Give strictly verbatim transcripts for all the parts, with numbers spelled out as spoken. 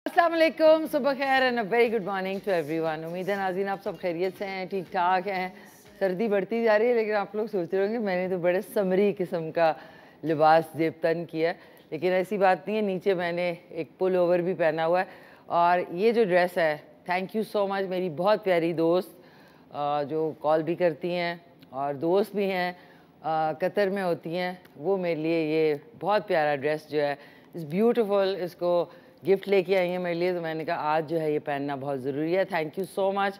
अस्सलाम वालेकुम, सुबह खैर and a very good morning to everyone. उम्मीद है नाज़रीन आप सब खैरियत से हैं, ठीक ठाक हैं। सर्दी बढ़ती जा रही है लेकिन आप लोग सोचते होंगे मैंने तो बड़े समरी किस्म का लिबास जेबतन किया है, लेकिन ऐसी बात नहीं है। नीचे मैंने एक पुल ओवर भी पहना हुआ है और ये जो ड्रेस है, थैंक यू सो मच मेरी बहुत प्यारी दोस्त जो कॉल भी करती हैं और दोस्त भी हैं कतर में होती हैं, वो मेरे लिए ये बहुत प्यारा ड्रेस जो है इज़ ब्यूटीफुल, इसको गिफ्ट लेके आई हैं मेरे लिए। तो मैंने कहा आज जो है ये पहनना बहुत ज़रूरी है। Thank you so much.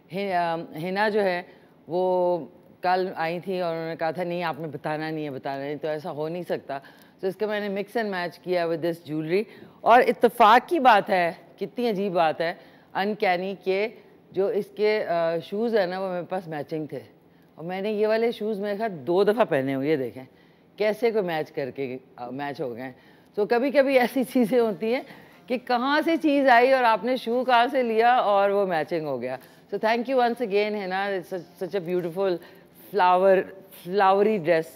हिना जो है वो कल आई थी और उन्होंने कहा था नहीं आपने बताना नहीं है बताना नहीं, तो ऐसा हो नहीं सकता। तो इसका मैंने मिक्स एंड मैच किया विद दिस ज्वेलरी और इत्तेफाक की बात है, कितनी अजीब बात है, अनकैनी के जो इसके शूज़ है ना वो मेरे पास मैचिंग थे और मैंने ये वाले शूज़ मेरे ख्याल दो दफ़ा पहने हुए, ये देखें कैसे को मैच करके मैच हो गए। तो कभी कभी ऐसी चीज़ें होती हैं कि कहाँ से चीज़ आई और आपने शू कहाँ से लिया और वो मैचिंग हो गया। So thank you once again है ना, such a beautiful flower flowery dress,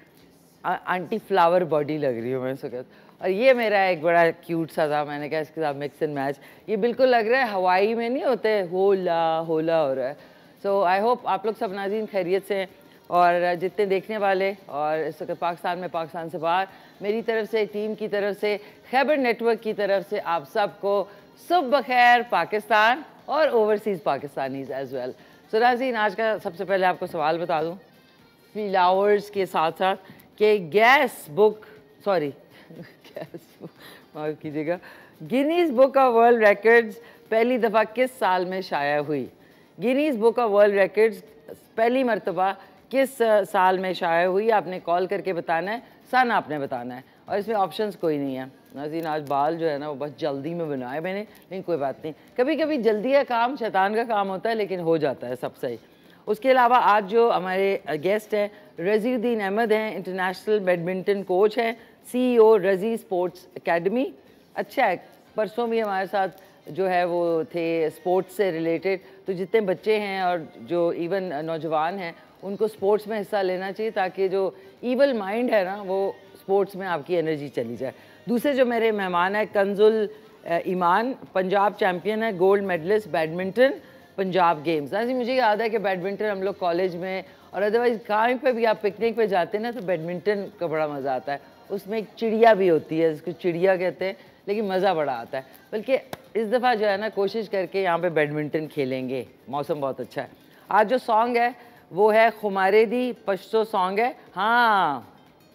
aunty flower body लग रही हूँ मैं इस वक्त। और ये मेरा एक बड़ा क्यूट सा था, मैंने कहा इसके साथ मिक्स एंड मैच। ये बिल्कुल लग रहा है हवाई में नहीं होते होला होला हो रहा है। सो आई होप आप लोग सब नाज़रीन खैरियत से हैं और जितने देखने वाले और इस वक्त पाकिस्तान में, पाकिस्तान से बाहर, मेरी तरफ से, टीम की तरफ से, खैबर नेटवर्क की तरफ से आप सबको सुबह खैर पाकिस्तान और overseas Pakistanis as well. So नाज़रीन आज का सबसे पहले आपको सवाल बता दूँ फ्लावर्स के साथ साथ कि gas book sorry gas book माफ़ कीजिएगा Guinness book of world records पहली दफ़ा किस साल में शाया हुई? Guinness book of world records पहली मरतबा किस साल में शाया हुई? आपने कॉल करके बताना है, सन आपने बताना है और इसमें ऑप्शंस कोई नहीं है। नाज़रीन आज बाल जो है ना वो बस जल्दी में बनाए मैंने, लेकिन कोई बात नहीं, कभी कभी जल्दी का काम शैतान का काम होता है लेकिन हो जाता है सब सही। उसके अलावा आज जो हमारे गेस्ट हैं रज़ीउद्दीन अहमद हैं, इंटरनेशनल बैडमिंटन कोच हैं, सीईओ रज़ी स्पोर्ट्स एकेडमी। अच्छा है, परसों भी हमारे साथ जो है वो थे स्पोर्ट्स से रिलेटेड। तो जितने बच्चे हैं और जो इवन नौजवान हैं उनको स्पोर्ट्स में हिस्सा लेना चाहिए ताकि जो ईवल माइंड है ना वो स्पोर्ट्स में आपकी एनर्जी चली जाए। दूसरे जो मेरे मेहमान हैं कंजुल ईमान, पंजाब चैम्पियन है, gold medalist badminton Punjab games. ऐसे मुझे याद है कि बैडमिंटन हम लोग कॉलेज में और अदरवाइज़ कहीं पे भी आप पिकनिक पे जाते हैं ना तो बैडमिंटन का बड़ा मज़ा आता है। उसमें एक चिड़िया भी होती है जिसको चिड़िया कहते हैं, लेकिन मज़ा बड़ा आता है। बल्कि इस दफ़ा जो है ना कोशिश करके यहाँ पे बैडमिंटन खेलेंगे, मौसम बहुत अच्छा है। आज जो सॉन्ग है वो है खुमारे दी पश्तो सॉन्ग है। हाँ,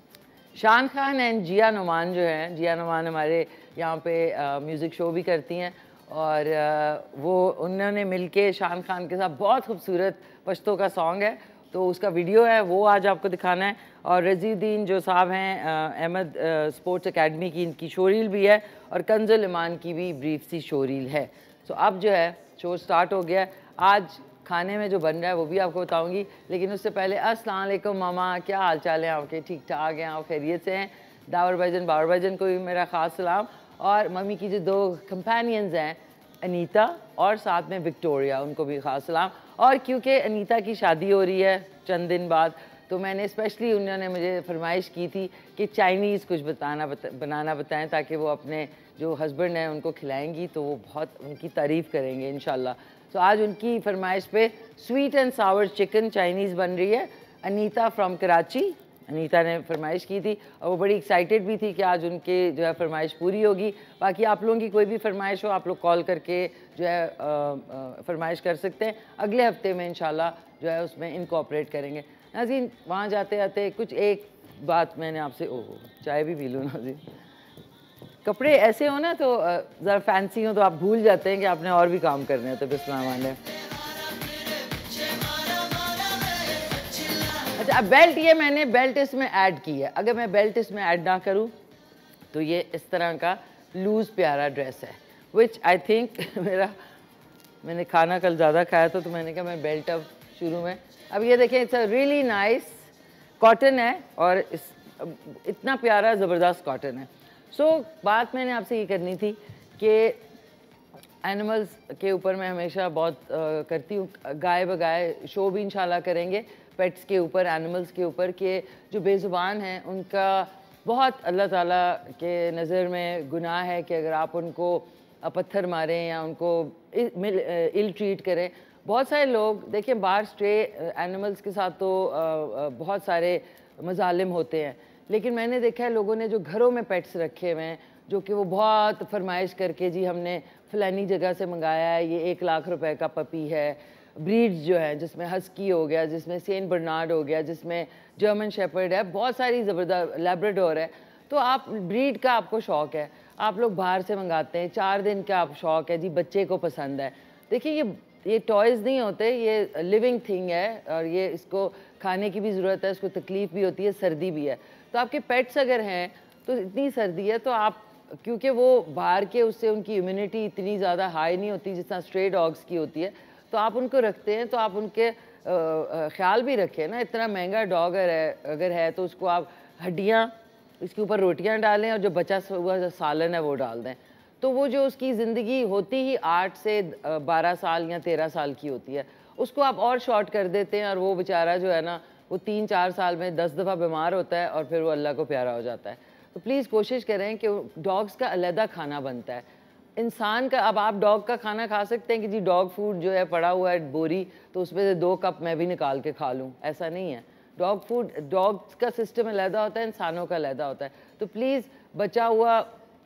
शान खान एंड जिया नुमान जो हैं, जिया नुमान हमारे यहाँ पे म्यूज़िक शो भी करती हैं और आ, वो उन्होंने मिलके शान खान के साथ बहुत खूबसूरत पश्तो का सॉन्ग है, तो उसका वीडियो है वो आज आपको दिखाना है। और रज़ीउद्दीन जो साहब हैं अहमद स्पोर्ट्स एकेडमी की, इनकी शोरील भी है और कंजुल ईमान की भी ब्रीफ सी शोरील है। सो अब जो है शो स्टार्ट हो गया है। आज खाने में जो बन रहा है वो भी आपको बताऊंगी, लेकिन उससे पहले अस्सलाम वालेकुम मामा, क्या हाल चाल है आपके? ठीक ठाक हैं आप? खैरियत से हैं? दावर भाईजन, बावर भाईजन को भी मेरा ख़ास सलाम और मम्मी की जो दो कंपेनियंस हैं अनीता और साथ में विक्टोरिया, उनको भी ख़ास सलाम। और क्योंकि अनीता की शादी हो रही है चंद दिन बाद, तो मैंने स्पेशली उन्होंने मुझे फरमाइश की थी कि चाइनीज़ कुछ बताना बता, बनाना बताएं ताकि वो अपने जो हस्बैंड हैं उनको खिलाएंगी तो वो बहुत उनकी तारीफ़ करेंगे इंशाल्लाह। तो आज उनकी फरमाइश पे sweet and sour chicken Chinese बन रही है। अनीता फ्रॉम कराची, अनीता ने फरमाइश की थी और वो बड़ी एक्साइटेड भी थी कि आज उनके जो है फरमाइश पूरी होगी। बाकी आप लोगों की कोई भी फरमाइश हो आप लोग कॉल करके जो है फरमाइश कर सकते हैं। अगले हफ्ते में इंशाल्लाह जो है उसमें इनकॉर्पोरेट करेंगे। नाज़रीन वहाँ जाते जाते कुछ एक बात मैंने आपसे, ओह चाय भी पी लूँ नाज़रीन, कपड़े ऐसे हो ना तो ज़रा फैंसी हो तो आप भूल जाते हैं कि आपने और भी काम करने हैं, तो बिस्मिल्लाह माने। अच्छा अब बेल्ट, ये मैंने बेल्ट इसमें ऐड की है, अगर मैं बेल्ट इसमें ऐड ना करूं तो ये इस तरह का लूज़ प्यारा ड्रेस है विच आई थिंक मेरा मैंने खाना कल ज़्यादा खाया था तो मैंने कहा मैं बेल्ट अब शुरू में, अब ये देखें it's a really nice cotton है और इस इतना प्यारा ज़बरदस्त कॉटन है। सो so, बात मैंने आपसे ये करनी थी कि एनिमल्स के ऊपर मैं हमेशा बहुत आ, करती हूँ, गाय बगाए शो भी इंशाल्लाह करेंगे पेट्स के ऊपर, एनिमल्स के ऊपर, कि जो बेज़ुबान हैं उनका बहुत अल्लाह ताला के नज़र में गुनाह है कि अगर आप उनको पत्थर मारें या उनको इल ट्रीट करें। बहुत सारे लोग देखिए बाहर स्ट्रे एनिमल्स के साथ तो बहुत सारे मज़ालिम होते हैं, लेकिन मैंने देखा है लोगों ने जो घरों में पेट्स रखे हुए हैं, जो कि वो बहुत फरमाइश करके जी हमने फ़लानी जगह से मंगाया है, ये एक लाख रुपए का पपी है। ब्रीड्स जो है जिसमें हस्की हो गया, जिसमें सेंट बर्नार्ड हो गया, जिसमें जर्मन शेपर्ड है, बहुत सारी ज़बरदस्त लैब्राडोर है। तो आप ब्रीड का आपको शौक़ है, आप लोग बाहर से मंगाते हैं, चार दिन का आप शौक़ है जी, बच्चे को पसंद है। देखिए ये ये टॉयज़ नहीं होते, ये लिविंग थिंग है और ये इसको खाने की भी ज़रूरत है, इसको तकलीफ़ भी होती है, सर्दी भी है। तो आपके पेट्स अगर हैं तो इतनी सर्दी है तो आप, क्योंकि वो बाहर के उससे उनकी इम्यूनिटी इतनी ज़्यादा हाई नहीं होती जिस तरह स्ट्रे डॉग्स की होती है, तो आप उनको रखते हैं तो आप उनके ख्याल भी रखें ना। इतना महंगा डॉग है अगर है तो उसको आप हड्डियाँ, इसके ऊपर रोटियाँ डालें और जो बचा हुआ जो सालन है वो डाल दें, तो वो जो उसकी ज़िंदगी होती ही आठ से बारह साल या तेरह साल की होती है, उसको आप और शॉर्ट कर देते हैं और वो बेचारा जो है ना वो तीन चार साल में दस दफ़ा बीमार होता है और फिर वो अल्लाह को प्यारा हो जाता है। तो प्लीज़ कोशिश करें कि डॉग्स का अलहदा खाना बनता है, इंसान का। अब आप डॉग का खाना खा सकते हैं कि जी डॉग फूड जो है पड़ा हुआ है बोरी, तो उसमें से दो कप मैं भी निकाल के खा लूँ, ऐसा नहीं है। डॉग फूड, डॉग्स का सिस्टम अलहदा होता है, इंसानों का अलहदा होता है। तो प्लीज़ बचा हुआ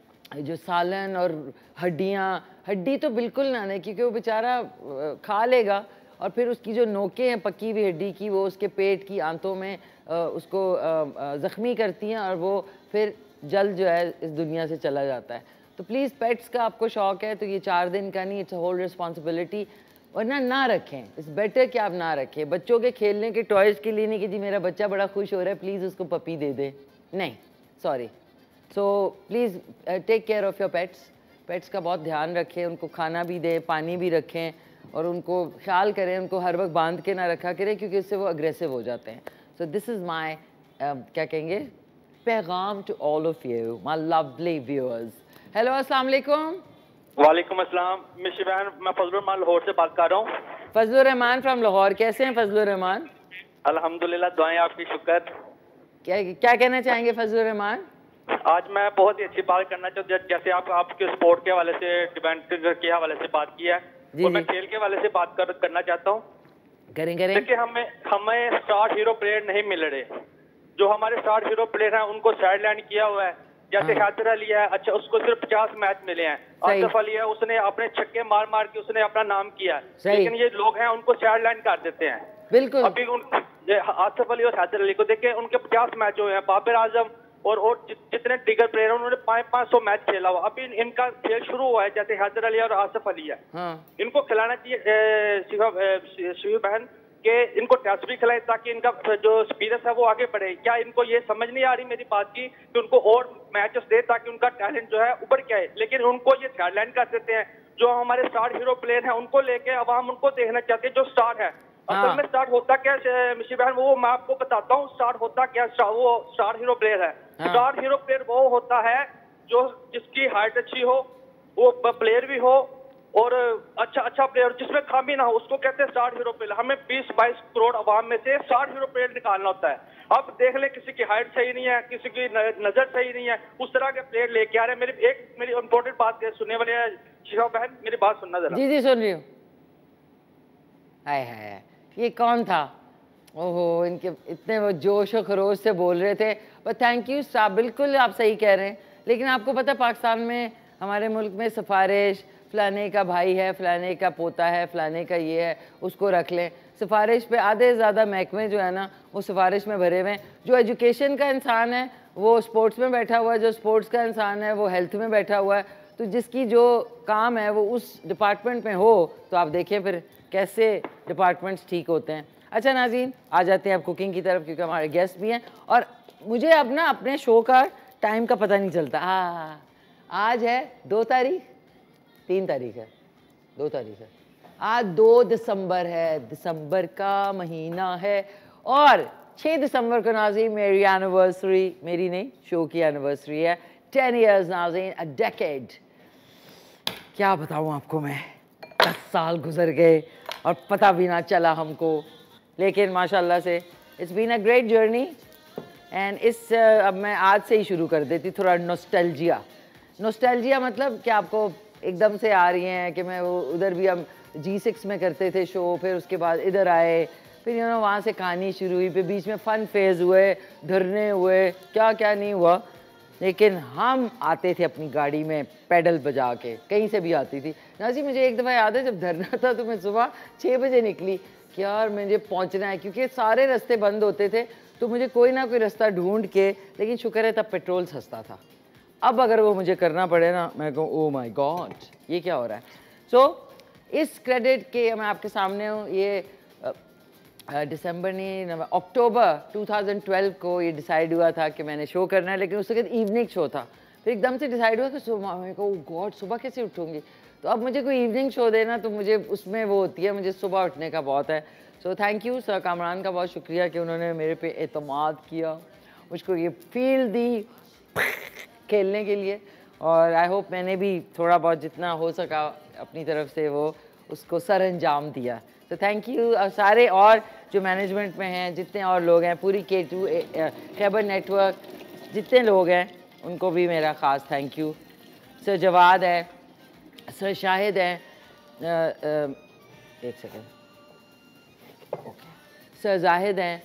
जो सालन और हड्डियाँ, हड्डी तो बिल्कुल ना लें क्योंकि वो बेचारा खा लेगा और फिर उसकी जो नोकें हैं पकी हुई हड्डी की वो उसके पेट की आंतों में उसको ज़ख्मी करती हैं और वो फिर जल्द जो है इस दुनिया से चला जाता है। तो प्लीज़ पेट्स का आपको शौक़ है तो ये चार दिन का नहीं, इट्स अ होल रिस्पॉन्सिबिलिटी, वरना ना रखें। इट्स बेटर कि आप ना रखें। बच्चों के खेलने के टॉयज़ के लिए नहीं कि जी मेरा बच्चा बड़ा खुश हो रहा है प्लीज़ उसको पपी दे दे, नहीं, sorry. So please take care of your pets. Pets का बहुत ध्यान रखें, उनको खाना भी दें, पानी भी रखें और उनको ख्याल करें, उनको हर वक्त बांध के ना रखा करें क्योंकि इससे वो अग्रेसिव हो जाते हैं। सो दिस इज़ माई क्या कहेंगे पैगाम to all of you my lovely viewers. Hello अस्सलाम वालेकुम। वालेकुम अस्सलाम। मिस्टर बहन, मैं फजलुर रहमान लाहौर से बात कर रहा हूँ। फजलुर रहमान फ्रॉम लाहौर, कैसे हैं फजलुर रहमान? अल्हम्दुलिल्लाह, दुआएं आपकी, शुक्र। क्या क्या कहना चाहेंगे फजलुर रहमान? आज मैं बहुत ही अच्छी बात करना चाहता हूँ, जैसे आप आपके स्पोर्ट के हवाले से, डिबेट के हवाले से बात की है और मैं खेल के हवाले से बात कर, करना चाहता हूँ। करें करें। देखिए हमें हमें स्टार हीरो प्लेयर नहीं मिल रहे। जो हमारे स्टार हीरो प्लेयर हैं उनको साइडलाइन किया हुआ है, जैसे हैदर अली है, अच्छा उसको सिर्फ पचास मैच मिले हैं। आसिफ अली है, उसने अपने छक्के मार मार के उसने अपना नाम किया, लेकिन ये लोग हैं उनको साइडलाइन कर देते हैं। बिल्कुल। अभी उन आसिफ अली और हैदर अली को देखे, उनके पचास मैच हुए हैं। बाबर आजम और और जितने दिग्गर प्लेयर हैं उन्होंने पाँच पाँच सौ मैच खेला हुआ। अभी इनका खेल शुरू हुआ है, जैसे हैदर अली और आसिफ अली है। हाँ। इनको खिलाना चाहिए शिवी बहन कि इनको टेस्ट भी खिलाए ताकि इनका जो एक्सपीरियंस है वो आगे बढ़े। क्या इनको ये समझ नहीं आ रही मेरी बात की कि उनको और मैचेस दे ताकि उनका टैलेंट जो है उभर के आए, लेकिन उनको ये साइडलाइन कर देते हैं। जो हमारे स्टार हीरो प्लेयर हैं उनको लेके अवाम उनको देखना चाहते हैं जो स्टार है। हाँ। असल में स्टार होता क्या मिशी बहन, वो मैं आपको बताता हूँ। स्टार होता क्या, स्टार वो स्टार हीरो प्लेयर है। हाँ। स्टार हीरो प्लेयर वो होता है जो जिसकी हाइट अच्छी हो, वो प्लेयर भी हो और अच्छा अच्छा प्लेयर जिसमें खामी ना हो, उसको कहते हैं स्टार हीरो प्लेयर। हमें बीस बाईस करोड़ अवाम में से स्टार हीरो प्लेयर निकालना होता है। अब देख ले, किसी की हाइट सही नहीं है, किसी की नजर सही नहीं है, उस तरह के प्लेयर लेके आ रहे हैं। मेरी एक मेरी इंपॉर्टेंट बात सुनने वाले शिफा बहन, मेरी बात सुनना जरा। जी जी सुन रही हूँ। हाय हाय, ये कौन था? ओहो, इनके इतने वो जोश और खरोश से बोल रहे थे। बट थैंक यू स्टार, बिल्कुल आप सही कह रहे हैं। लेकिन आपको पता है पाकिस्तान में, हमारे मुल्क में सिफारिश, फलाने का भाई है, फलाने का पोता है, फलाने का ये है, उसको रख लें। सिफारिश पे आधे से ज़्यादा महकमे जो है ना वो सिफारिश में भरे हुए हैं। जो एजुकेशन का इंसान है वो स्पोर्ट्स में बैठा हुआ है, जो स्पोर्ट्स का इंसान है वो हेल्थ में बैठा हुआ है। तो जिसकी जो काम है वो उस डिपार्टमेंट में हो तो आप देखें फिर कैसे डिपार्टमेंट्स ठीक होते हैं। अच्छा नाज़रीन, आ जाते हैं अब कुकिंग की तरफ क्योंकि हमारे गेस्ट भी हैं और मुझे अब ना अपने शो का टाइम का पता नहीं चलता। हाँ, आज है दो तारीख, तीन तारीख है, दो तारीख है, आज दो दिसंबर है, दिसंबर का महीना है और छः दिसंबर को नाज़रीन मेरी एनिवर्सरी, मेरी नहीं शो की एनिवर्सरी है। टेन ईयर्स नाज़रीन, अ डेकेड। क्या बताऊँ आपको मैं, दस साल गुजर गए और पता भी ना चला हमको, लेकिन माशाल्लाह से it's been a great journey. And इस अब मैं आज से ही शुरू कर देती थोड़ा नॉस्टैल्जिया। नॉस्टैल्जिया मतलब कि आपको एकदम से आ रही हैं कि मैं वो उधर भी हम जी सिक्स में करते थे शो, फिर उसके बाद इधर आए, फिर यू नो वहाँ से कहानी शुरू हुई, फिर बीच में फ़न फेज़ हुए, धरने हुए, क्या क्या नहीं हुआ, लेकिन हम आते थे अपनी गाड़ी में पैडल बजा के, कहीं से भी आती थी। नाज़ी मुझे एक दफ़ा याद है जब धरना था तो मैं सुबह छः बजे निकली कि यार मुझे पहुंचना है, क्योंकि सारे रास्ते बंद होते थे तो मुझे कोई ना कोई रास्ता ढूंढ के, लेकिन शुक्र है तब पेट्रोल सस्ता था। अब अगर वो मुझे करना पड़े ना, मैं कहूँ ओ माय गॉड ये क्या हो रहा है। सो so, इस क्रेडिट के मैं आपके सामने हूँ, ये दिसंबर नहीं अक्टूबर दो हज़ार बारह को ये डिसाइड हुआ था कि मैंने शो करना है, लेकिन उसके बाद इवनिंग शो था, फिर एकदम से डिसाइड हुआ कि सुबह, मैं कहूँ गॉड सुबह कैसे उठूँगी, तो अब मुझे कोई इवनिंग शो देना तो मुझे उसमें वो होती है, मुझे सुबह उठने का बहुत है। So thank you sir Kamran का बहुत शुक्रिया कि उन्होंने मेरे पे एतमाद किया, मुझको ये फील दी खेलने के लिए, और आई होप मैंने भी थोड़ा बहुत जितना हो सका अपनी तरफ से वो उसको सर अंजाम दिया। तो थैंक यू सारे और जो मैनेजमेंट में हैं, जितने और लोग हैं, पूरी के टू खैबर नेटवर्क जितने लोग हैं उनको भी मेरा ख़ास थैंक यू। सर जवाद है, सर शाहिद हैं, एक सेकेंड, ओके, सर जाहिद हैं,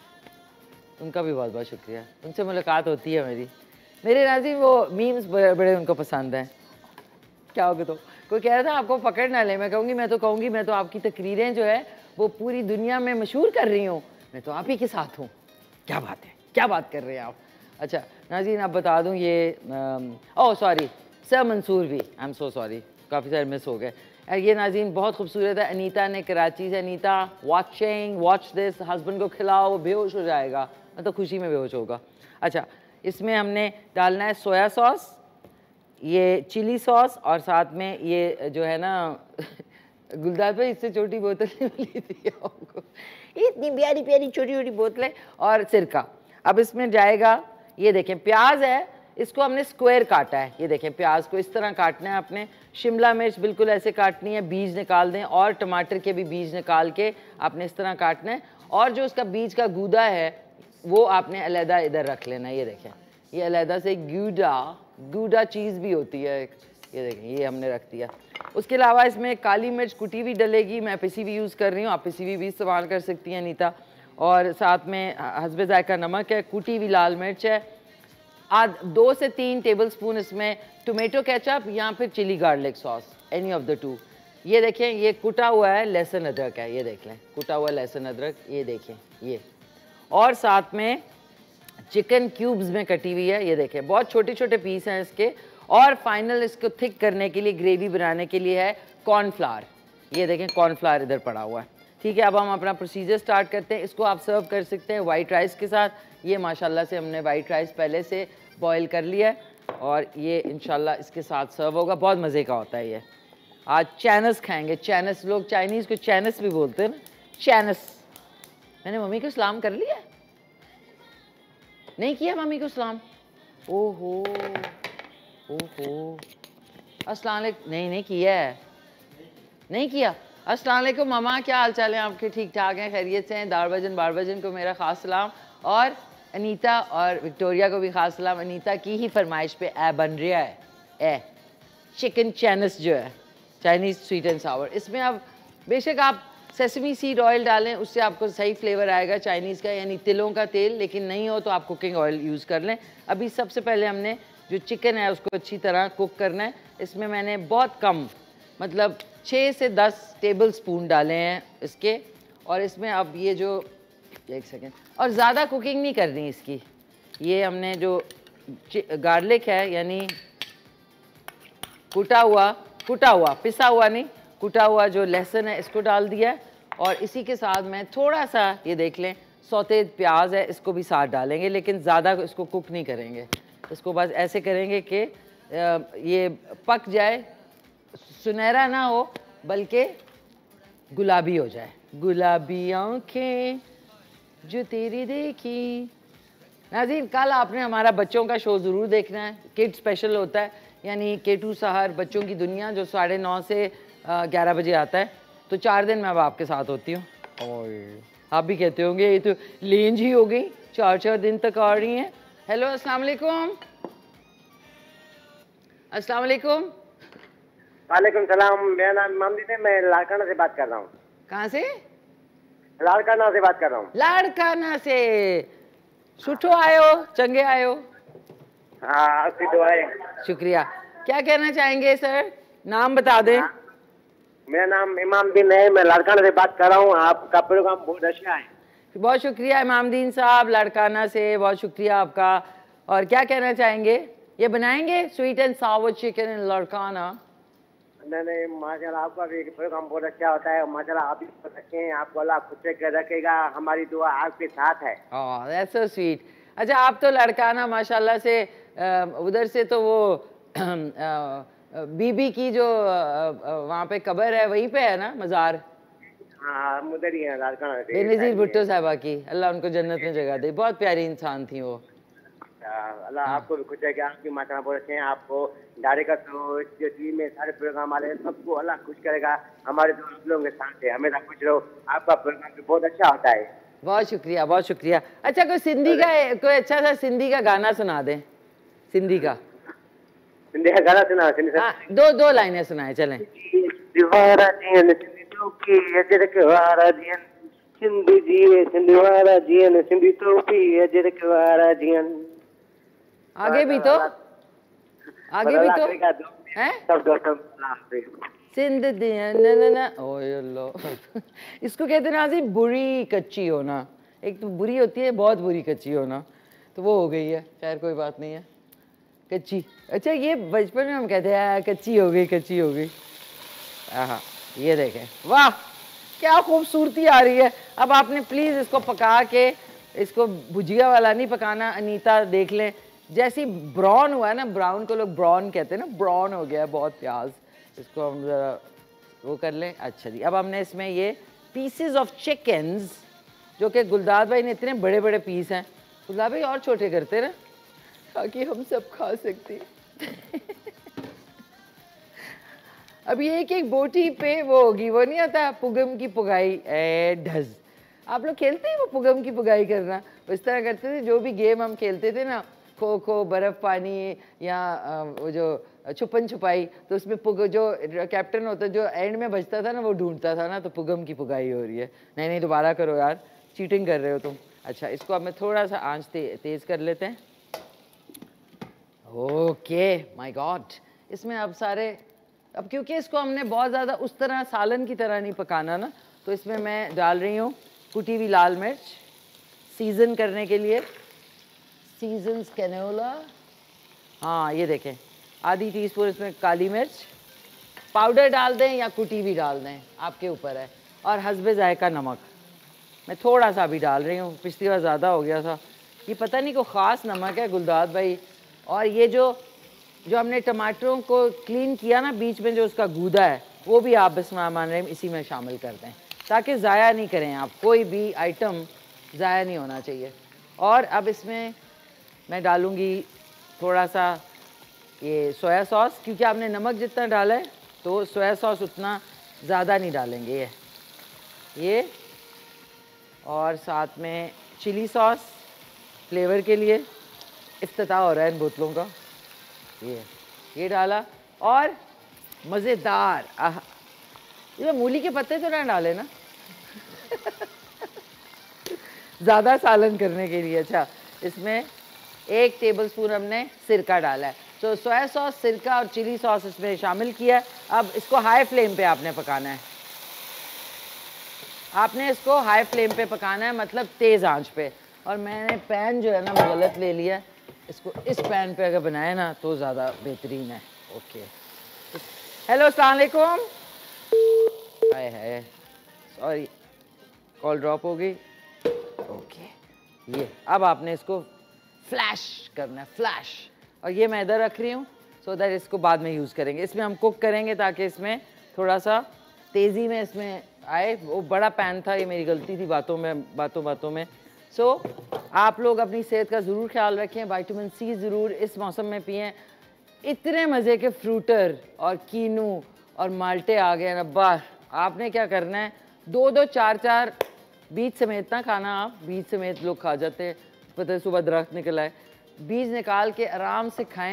उनका भी बहुत बहुत शुक्रिया, उनसे मुलाकात होती है मेरी। मेरे नाज़रीन वो मीम्स बड़े बड़े उनको पसंद हैं। क्या होगा, तो कोई कह रहा था आपको पकड़ ना ले, मैं कहूँगी मैं तो कहूँगी मैं तो आपकी तकरीरें जो है वो पूरी दुनिया में मशहूर कर रही हूँ, मैं तो आप ही के साथ हूँ। क्या बात है, क्या बात कर रहे हैं आप। अच्छा नाज़रीन आप बता दूँ ये, ओह सॉरी सर मंसूर भी, आई एम सो सॉरी, काफ़ी सारे मिस हो गए। ये नाज़रीन बहुत खूबसूरत है, अनीता ने कराची से, Anita watching watch this, husband को खिलाओ वो बेहोश हो जाएगा, मतलब तो खुशी में बेहोश होगा। अच्छा इसमें हमने डालना है सोया सॉस, ये चिली सॉस, और साथ में ये जो है ना गुलदार भाई इससे छोटी बोतल मिली थी आपको, इतनी प्यारी प्यारी छोटी छोटी बोतलें, और सिरका। अब इसमें जाएगा, ये देखें प्याज है, इसको हमने स्क्वायर काटा है, ये देखें प्याज को इस तरह काटना है आपने, शिमला मिर्च बिल्कुल ऐसे काटनी है, बीज निकाल दें, और टमाटर के भी बीज निकाल के आपने इस तरह काटना है, और जो उसका बीज का गूदा है वो आपने अलहदा इधर रख लेना है। ये देखें ये अलहदा से गूदा गूदा चीज़ भी होती है, ये देखें ये हमने रख दिया। उसके अलावा इसमें काली मिर्च कुटी भी डलेगी, मैं पिसी हुई यूज़ कर रही हूँ, आप पिसी हुई भी इस्तेमाल कर सकती हैं नीता, और साथ में हस्बे जायका नमक है, कुटी हुई लाल मिर्च है, आध दो से तीन टेबल स्पून इसमें टोमेटो केचप या फिर chilli garlic sauce, any of the two. ये देखें ये कुटा हुआ है लहसुन अदरक है, ये देख लें कुटा हुआ लहसुन अदरक, ये देखें ये, और साथ में चिकन क्यूब्स में कटी हुई है, ये देखें बहुत छोटे छोटे पीस हैं इसके, और फाइनल इसको थिक करने के लिए, ग्रेवी बनाने के लिए है कॉर्नफ्लावर, ये देखें कॉर्नफ्लावर इधर पड़ा हुआ है। ठीक है अब हम अपना प्रोसीजर स्टार्ट करते हैं। इसको आप सर्व कर सकते हैं वाइट राइस के साथ, ये माशाल्लाह से हमने वाइट राइस पहले से बॉयल कर लिया है, और ये इंशाल्लाह इसके साथ सर्व होगा, बहुत मज़े का होता है ये। आज चैनस खाएंगे, चैनस, लोग चाइनीज़ को चैनस भी बोलते हैं ना, चैनस। मैंने मम्मी को सलाम कर लिया, नहीं किया मम्मी को सलाम, ओहो ओहो अस्सलाम वालेकुम, नहीं नहीं किया है, नहीं किया। अस्सलाम वालेकुम मामा, क्या हाल चाल है आपके, ठीक ठाक हैं, खैरियत से हैं। दारबजन बारबजन को मेरा ख़ास सलाम, और अनीता और विक्टोरिया को भी ख़ास सलाम। अनीता की ही फरमाइश पे ए बन रहा है ए चिकन चैनस जो है चाइनीज़ स्वीट एंड सावर। इसमें अब बेशक आप सेसमी सीड ऑयल डालें, उससे आपको सही फ्लेवर आएगा चाइनीज़ का, यानी तिलों का तेल, लेकिन नहीं हो तो आप कुकिंग ऑयल यूज़ कर लें। अभी सबसे पहले हमने जो चिकन है उसको अच्छी तरह कुक करना है। इसमें मैंने बहुत कम, मतलब छः से दस टेबल स्पून डाले हैं इसके, और इसमें अब ये जो एक सेकेंड, और ज़्यादा कुकिंग नहीं करनी इसकी। ये हमने जो गार्लिक है, यानी कुटा हुआ कुटा हुआ पिसा हुआ नहीं, कुटा हुआ जो लहसुन है इसको डाल दिया है, और इसी के साथ मैं थोड़ा सा ये देख लें सौतेद प्याज है इसको भी साथ डालेंगे, लेकिन ज़्यादा इसको कुक नहीं करेंगे, इसको बस ऐसे करेंगे कि ये पक जाए, सुनहरा ना हो बल्कि गुलाबी हो जाए। गुलाबी आँखें जो तेरी देखी। नाज़रीन कल आपने हमारा बच्चों का शो ज़रूर देखना है, किड स्पेशल होता है, यानी के टू सहर बच्चों की दुनिया, जो साढ़े नौ से ग्यारह बजे आता है। तो चार दिन मैं अब आपके साथ होती हूँ, और आप भी कहते होंगे ये तो लेंज ही हो गई, चार चार दिन तक आ रही हैं। हेलो अस्सलाम वालेकुम, अस्सलाम वालेकुम, वालेकुम सलाम, मेरा नाम इमामदीन है, मैं लाड़काना से बात कर रहा हूँ। कहाँ से? लाड़काना से बात कर रहा हूँ। लाड़काना से। सुठो आयो, चंगे आयो। हाँ, आपकी दुआएं। शुक्रिया। क्या कहना चाहेंगे सर? नाम बता दें। मेरा नाम इमामदीन है, मैं लाड़काना से बात कर रहा हूँ। आपका प्रोग्राम बहुत अच्छा है। बहुत शुक्रिया इमामदीन साहब, लाड़काना से, बहुत शुक्रिया आपका। और क्या कहना चाहेंगे? ये बनाएंगे sweet and sour chicken in Larkana? नहीं नहीं, माशाल्लाह आपका भी प्रोग्राम बहुत अच्छा होता है। माशाल्लाह आप भी बहुत अच्छे हैं, आपको अल्लाह खुद से रखेगा, हमारी दुआ आपके साथ है। Oh that's so sweet. अच्छा, आप तो लाड़काना माशाल्लाह से उधर से तो वो बीबी की जो वहाँ पे कब्र है वहीं पे है ना, मज़ार? हाँ, उधर ही है लाड़काना से। बेनज़ीर भुट्टो साहिबा की, अल्लाह उनको जन्नत में जगह दे। बहुत प्यारी इंसान थी वो। अल्लाह आपको भी खुश है कि आपकी माशाल्लाह बहुत अच्छे हैं। आपको डायरेक्टर तो जो टीम में सारे प्रोग्राम वाले हैं सबको अल्लाह खुश करेगा। हमारे दोस्त लोगों के साथ है, हमेशा खुश रहो। आपका प्रोग्राम भी बहुत अच्छा होता है। बहुत शुक्रिया, बहुत शुक्रिया। अच्छा, कोई सिंधी का कोई अच्छा सा सिंधी का गाना सुना दें, सिंधी का। सिंधी का गाना सुना? सिंधी हाँ, दो दो लाइनें सुनाए चलें। दीवारा जियन सिंधी टोपी अजर के वारा जियन, सिंधी जिए सिंधी वारा जियन, सिंधी टोपी अजर के वारा जियन। आगे भी तो, आगे भी तो हैं? सब दोस्तों सिंध दिया न न न। ओ यल्लो इसको कहते हैं नाज़ी बुरी कच्ची होना। एक तो बुरी होती है, बहुत बुरी कच्ची होना, तो वो हो गई है। खैर कोई बात नहीं है, कच्ची। अच्छा, ये बचपन में हम कहते हैं कच्ची हो गई, कच्ची हो गई। हाँ, ये देखें, वाह क्या खूबसूरती आ रही है। अब आपने प्लीज़ इसको पका के, इसको भुजिया वाला नहीं पकाना अनीता, देख लें जैसी ब्राउन हुआ है ना, ब्राउन को लोग ब्राउन कहते हैं ना, ब्राउन हो गया है बहुत प्याज। इसको हम ज़रा वो कर लें। अच्छा जी, अब हमने इसमें ये पीसेस ऑफ चिकन्स, जो कि गुलदार भाई ने इतने बड़े बड़े पीस हैं, गुलदार भाई और छोटे करते ना ताकि हम सब खा सकते। अब ये एक एक बोटी पे वो होगी, वो नहीं आता पुगम की पुगाई ए ढज। आप लोग खेलते हैं वो पुगम की पुगाई करना? इस तरह करते थे, जो भी गेम हम खेलते थे ना, खो खो, बर्फ़ पानी या वो जो छुपन छुपाई, तो उसमें पुग जो कैप्टन होता, जो एंड में बचता था ना, वो ढूंढता था ना, तो पुगम की पुगाई हो रही है। नहीं नहीं, दोबारा करो यार, चीटिंग कर रहे हो तुम। अच्छा, इसको अब मैं थोड़ा सा आंच ते, तेज़ कर लेते हैं। ओके माय गॉड, इसमें अब सारे, अब क्योंकि इसको हमने बहुत ज़्यादा उस तरह सालन की तरह नहीं पकाना ना, तो इसमें मैं डाल रही हूँ कुटी हुई लाल मिर्च सीज़न करने के लिए, सीजन्स कैनोला। हाँ, ये देखें, आधी टीस्पून इसमें काली मिर्च पाउडर डाल दें या कुटी भी डाल दें, आपके ऊपर है। और हस्बे जायका नमक मैं थोड़ा सा भी डाल रही हूँ, पिछली बार ज़्यादा हो गया था। ये पता नहीं कोई ख़ास नमक है गुलदार भाई। और ये जो जो हमने टमाटरों को क्लीन किया ना, बीच में जो उसका गूदा है, वो भी आप बिस्मिल्लाह रहीम इसी में शामिल कर दें, ताकि ज़ाया नहीं करें आप, कोई भी आइटम ज़ाया नहीं होना चाहिए। और अब इसमें मैं डालूँगी थोड़ा सा ये सोया सॉस, क्योंकि आपने नमक जितना डाला है तो सोया सॉस उतना ज़्यादा नहीं डालेंगे। ये ये और साथ में चिली सॉस फ्लेवर के लिए, इफ्तिताह हो रहा है इन बोतलों का। ये ये डाला और मज़ेदार, आह, ये मूली के पत्ते तो ना डाले ना ज़्यादा सालन करने के लिए। अच्छा, इसमें एक टेबलस्पून हमने सिरका डाला है, तो सोया सॉस, सिरका और चिली सॉस इसमें शामिल किया है। अब इसको हाई फ्लेम पे आपने पकाना है, आपने इसको हाई फ्लेम पे पकाना है, मतलब तेज़ आंच पे। और मैंने पैन जो है ना वो गलत ले लिया, इसको इस पैन पे अगर बनाए ना तो ज़्यादा बेहतरीन है। ओके, हेलो अस्सलाम वालेकुम। Hi hi, sorry call drop हो गई। ओके, ये अब आपने इसको फ्लैश करना है, फ्लैश। और ये मैं इधर रख रही हूँ सो दैट इसको बाद में यूज़ करेंगे। इसमें हम कुक करेंगे ताकि इसमें थोड़ा सा तेज़ी में इसमें आए। वो बड़ा पैन था, ये मेरी गलती थी बातों में बातों बातों में। सो so, आप लोग अपनी सेहत का ज़रूर ख्याल रखें, विटामिन सी ज़रूर इस मौसम में पिएं। इतने मज़े के फ्रूटर और कीनू और माल्टे आ गए ना, बार आपने क्या करना है, दो दो चार चार बीज समेत ना खाना, आप बीज समेत लोग खा जाते हैं, पता है सुबह दरख्त निकला है, बीज निकाल के आराम से खाएं।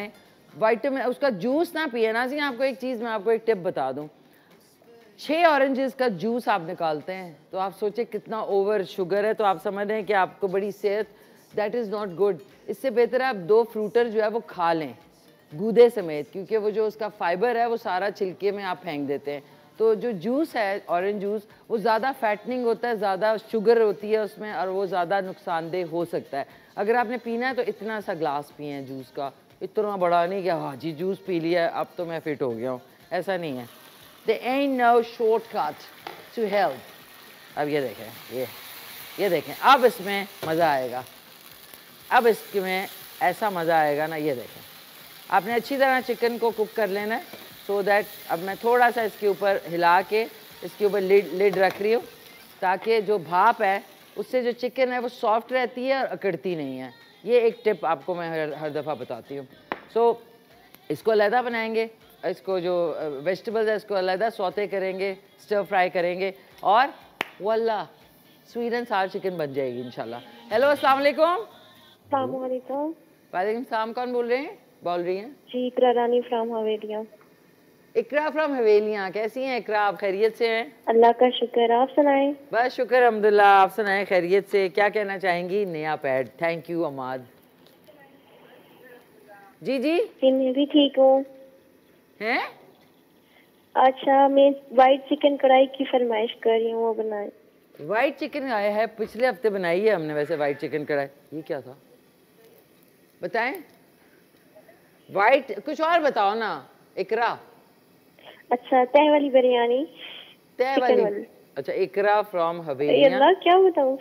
विटामिन उसका जूस ना पिए ना जी। आपको एक चीज़ मैं आपको एक टिप बता दूं, छः ऑरेंजेस का जूस आप निकालते हैं तो आप सोचें कितना ओवर शुगर है, तो आप समझ रहे हैं कि आपको बड़ी सेहत, दैट इज़ नॉट गुड। इससे बेहतर है आप दो फ्रूटर जो है वो खा लें गूदे समेत, क्योंकि वो जो उसका फाइबर है वो सारा छिलके में आप फेंक देते हैं। तो जो जूस है ऑरेंज जूस वो ज़्यादा फैटनिंग होता है, ज़्यादा शुगर होती है उसमें, और वो ज़्यादा नुकसानदेह हो सकता है। अगर आपने पीना है तो इतना सा ग्लास पिए जूस का, इतना बड़ा नहीं कि हाँ जी जूस पी लिया अब तो मैं फिट हो गया हूँ, ऐसा नहीं है। There ain't no shortcut to health। अब ये देखें, ये ये देखें, अब इसमें मज़ा आएगा, अब इसमें ऐसा मज़ा आएगा ना। ये देखें, आपने अच्छी तरह चिकन को कुक कर लेना है, सो दैट अब मैं थोड़ा सा इसके ऊपर हिला के इसके ऊपर लिड लिड रख रही हूँ, ताकि जो भाप है उससे जो चिकन है वो सॉफ्ट रहती है और अकड़ती नहीं है। ये एक टिप आपको मैं हर हर दफ़ा बताती हूँ। सो इसको अलहदा बनाएंगे, इसको जो वेजिटेबल्स है इसको अलहदा सौते करेंगे, स्टर फ्राई करेंगे, और वल्ला स्वीट एंड सार चिकन बन जाएगी इंशाल्लाह। हेलो अस्सलाम वालेकुम। अस्सलाम वालेकुम। वालेकुम सलाम। कौन बोल रहे हैं, बोल रही हैं? जी इकरा रानी फ्रॉम हवेलियाँ। इकरा फ्रॉम हवेलियाँ। कैसी हैं इकरा, आप खैरियत से हैं? अल्लाह का शुक्र, आप सुनाएं? बस शुक्र अल्हम्दुलिल्लाह, आप सुनाएं खैरियत से। क्या कहना चाहेंगी? नया pad. Thank you Amad ji. जी जी मैं भी ठीक हूँ। हैं? अच्छा मैं वाइट चिकन कढ़ाई की फरमाइश कर रही हूँ, वो बनाएं। वाइट चिकन आया है, पिछले हफ्ते बनाई है हमने वैसे वाइट चिकन कढ़ाई। ये क्या था बताएं? वाइट कुछ और बताओ ना इकरा। अच्छा तह वाली बिरयानी। तह वाली, वाली। अच्छा इकरा फ्रॉम हवेलियाँ। अल्लाह क्या बताऊँ?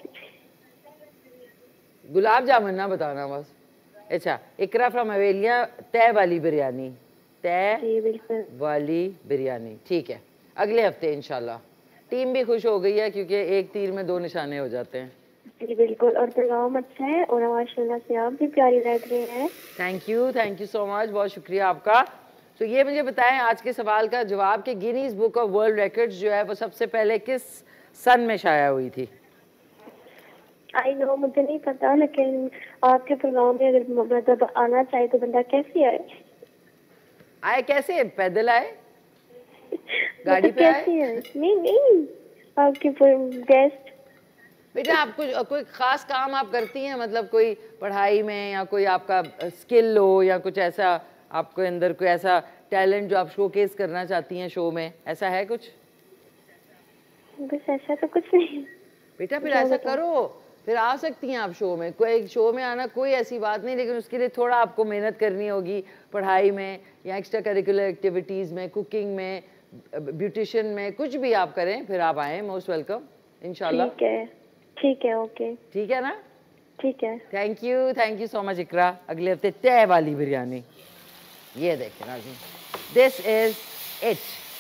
गुलाब जामुन ना बताना बस। अच्छा इकरा फ्रॉम हवेलियाँ, तह वाली बिरयानी, तह वाली बिरयानी, ठीक है। अगले हफ्ते इंशाल्लाह। टीम भी खुश हो गई है क्योंकि एक तीर में दो निशाने हो जाते हैं। जी बिल्कुल, और प्रोग्राम अच्छा है और माशाल्लाह से आप भी प्यारी लग रही हैं। Thank you, thank you so much, बहुत शुक्रिया आपका। तो ये मुझे बताएं आज के सवाल का जवाब कि Guinness book of world records जो है वो सबसे पहले किस सन में शाया हुई थी? आई नो मुझे नहीं पता, लेकिन आपके प्रोग्राम में अगर मतलब आना चाहे तो बंदा कैसे आए? आए कैसे? पैदल आए, गाड़ी पे आए? नहीं नहीं आपके गेस्ट। बेटा आप कुछ कोई खास काम आप करती हैं, मतलब कोई पढ़ाई में या कोई आपका स्किल हो या कुछ ऐसा आपके अंदर कोई ऐसा टैलेंट जो आप शोकेस करना चाहती हैं शो में, ऐसा है कुछ? बस ऐसा तो कुछ नहीं बेटा, फिर ऐसा करो, फिर आ सकती हैं आप शो में। कोई शो में आना कोई ऐसी बात नहीं, लेकिन उसके लिए थोड़ा आपको मेहनत करनी होगी पढ़ाई में या एक्स्ट्रा करिकुलर एक्टिविटीज़ में, कुकिंग में, ब्यूटिशियन में, कुछ भी आप करें फिर आप आएँ। मोस्ट वेलकम इंशाल्लाह। ठीक है ठीक है ओके ठीक है ना? ठीक है, thank you, thank you so much Iqra. अगले हफ्ते तय वाली बिरयानी। ये देखें ना जी, दिस इज इट।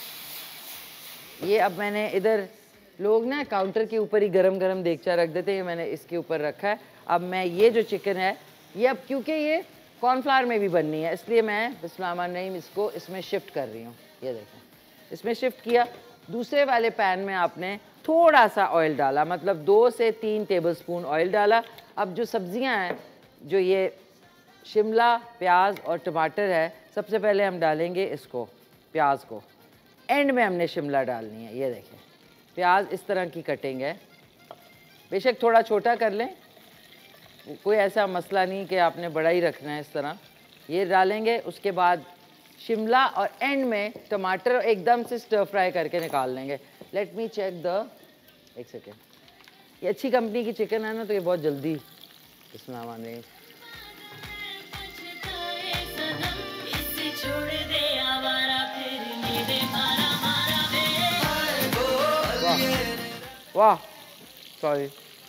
ये अब मैंने इधर, लोग ना काउंटर के ऊपर ही गरम गरम देगचा रख देते हैं, मैंने इसके ऊपर रखा है। अब मैं ये जो चिकन है ये अब क्योंकि ये कॉर्नफ्लावर में भी बननी है, इसलिए मैं बिस्मिल्लाह नहीं इसको इसमें शिफ्ट कर रही हूँ। ये देखें, इसमें शिफ्ट किया। दूसरे वाले पैन में आपने थोड़ा सा ऑयल डाला, मतलब दो से तीन टेबलस्पून ऑयल डाला। अब जो सब्जियां हैं, जो ये शिमला, प्याज और टमाटर है, सबसे पहले हम डालेंगे इसको, प्याज को एंड में हमने शिमला डालनी है। ये देखें, प्याज इस तरह की कटिंग है, बेशक थोड़ा छोटा कर लें, कोई ऐसा मसला नहीं कि आपने बड़ा ही रखना है इस तरह। ये डालेंगे, उसके बाद शिमला और एंड में टमाटर एकदम से स्टर फ्राई करके निकाल लेंगे। लेट मी चेक द, एक सेकेंड, ये अच्छी कंपनी की चिकन है ना तो ये बहुत जल्दी इसमें आने। वाह सॉरी,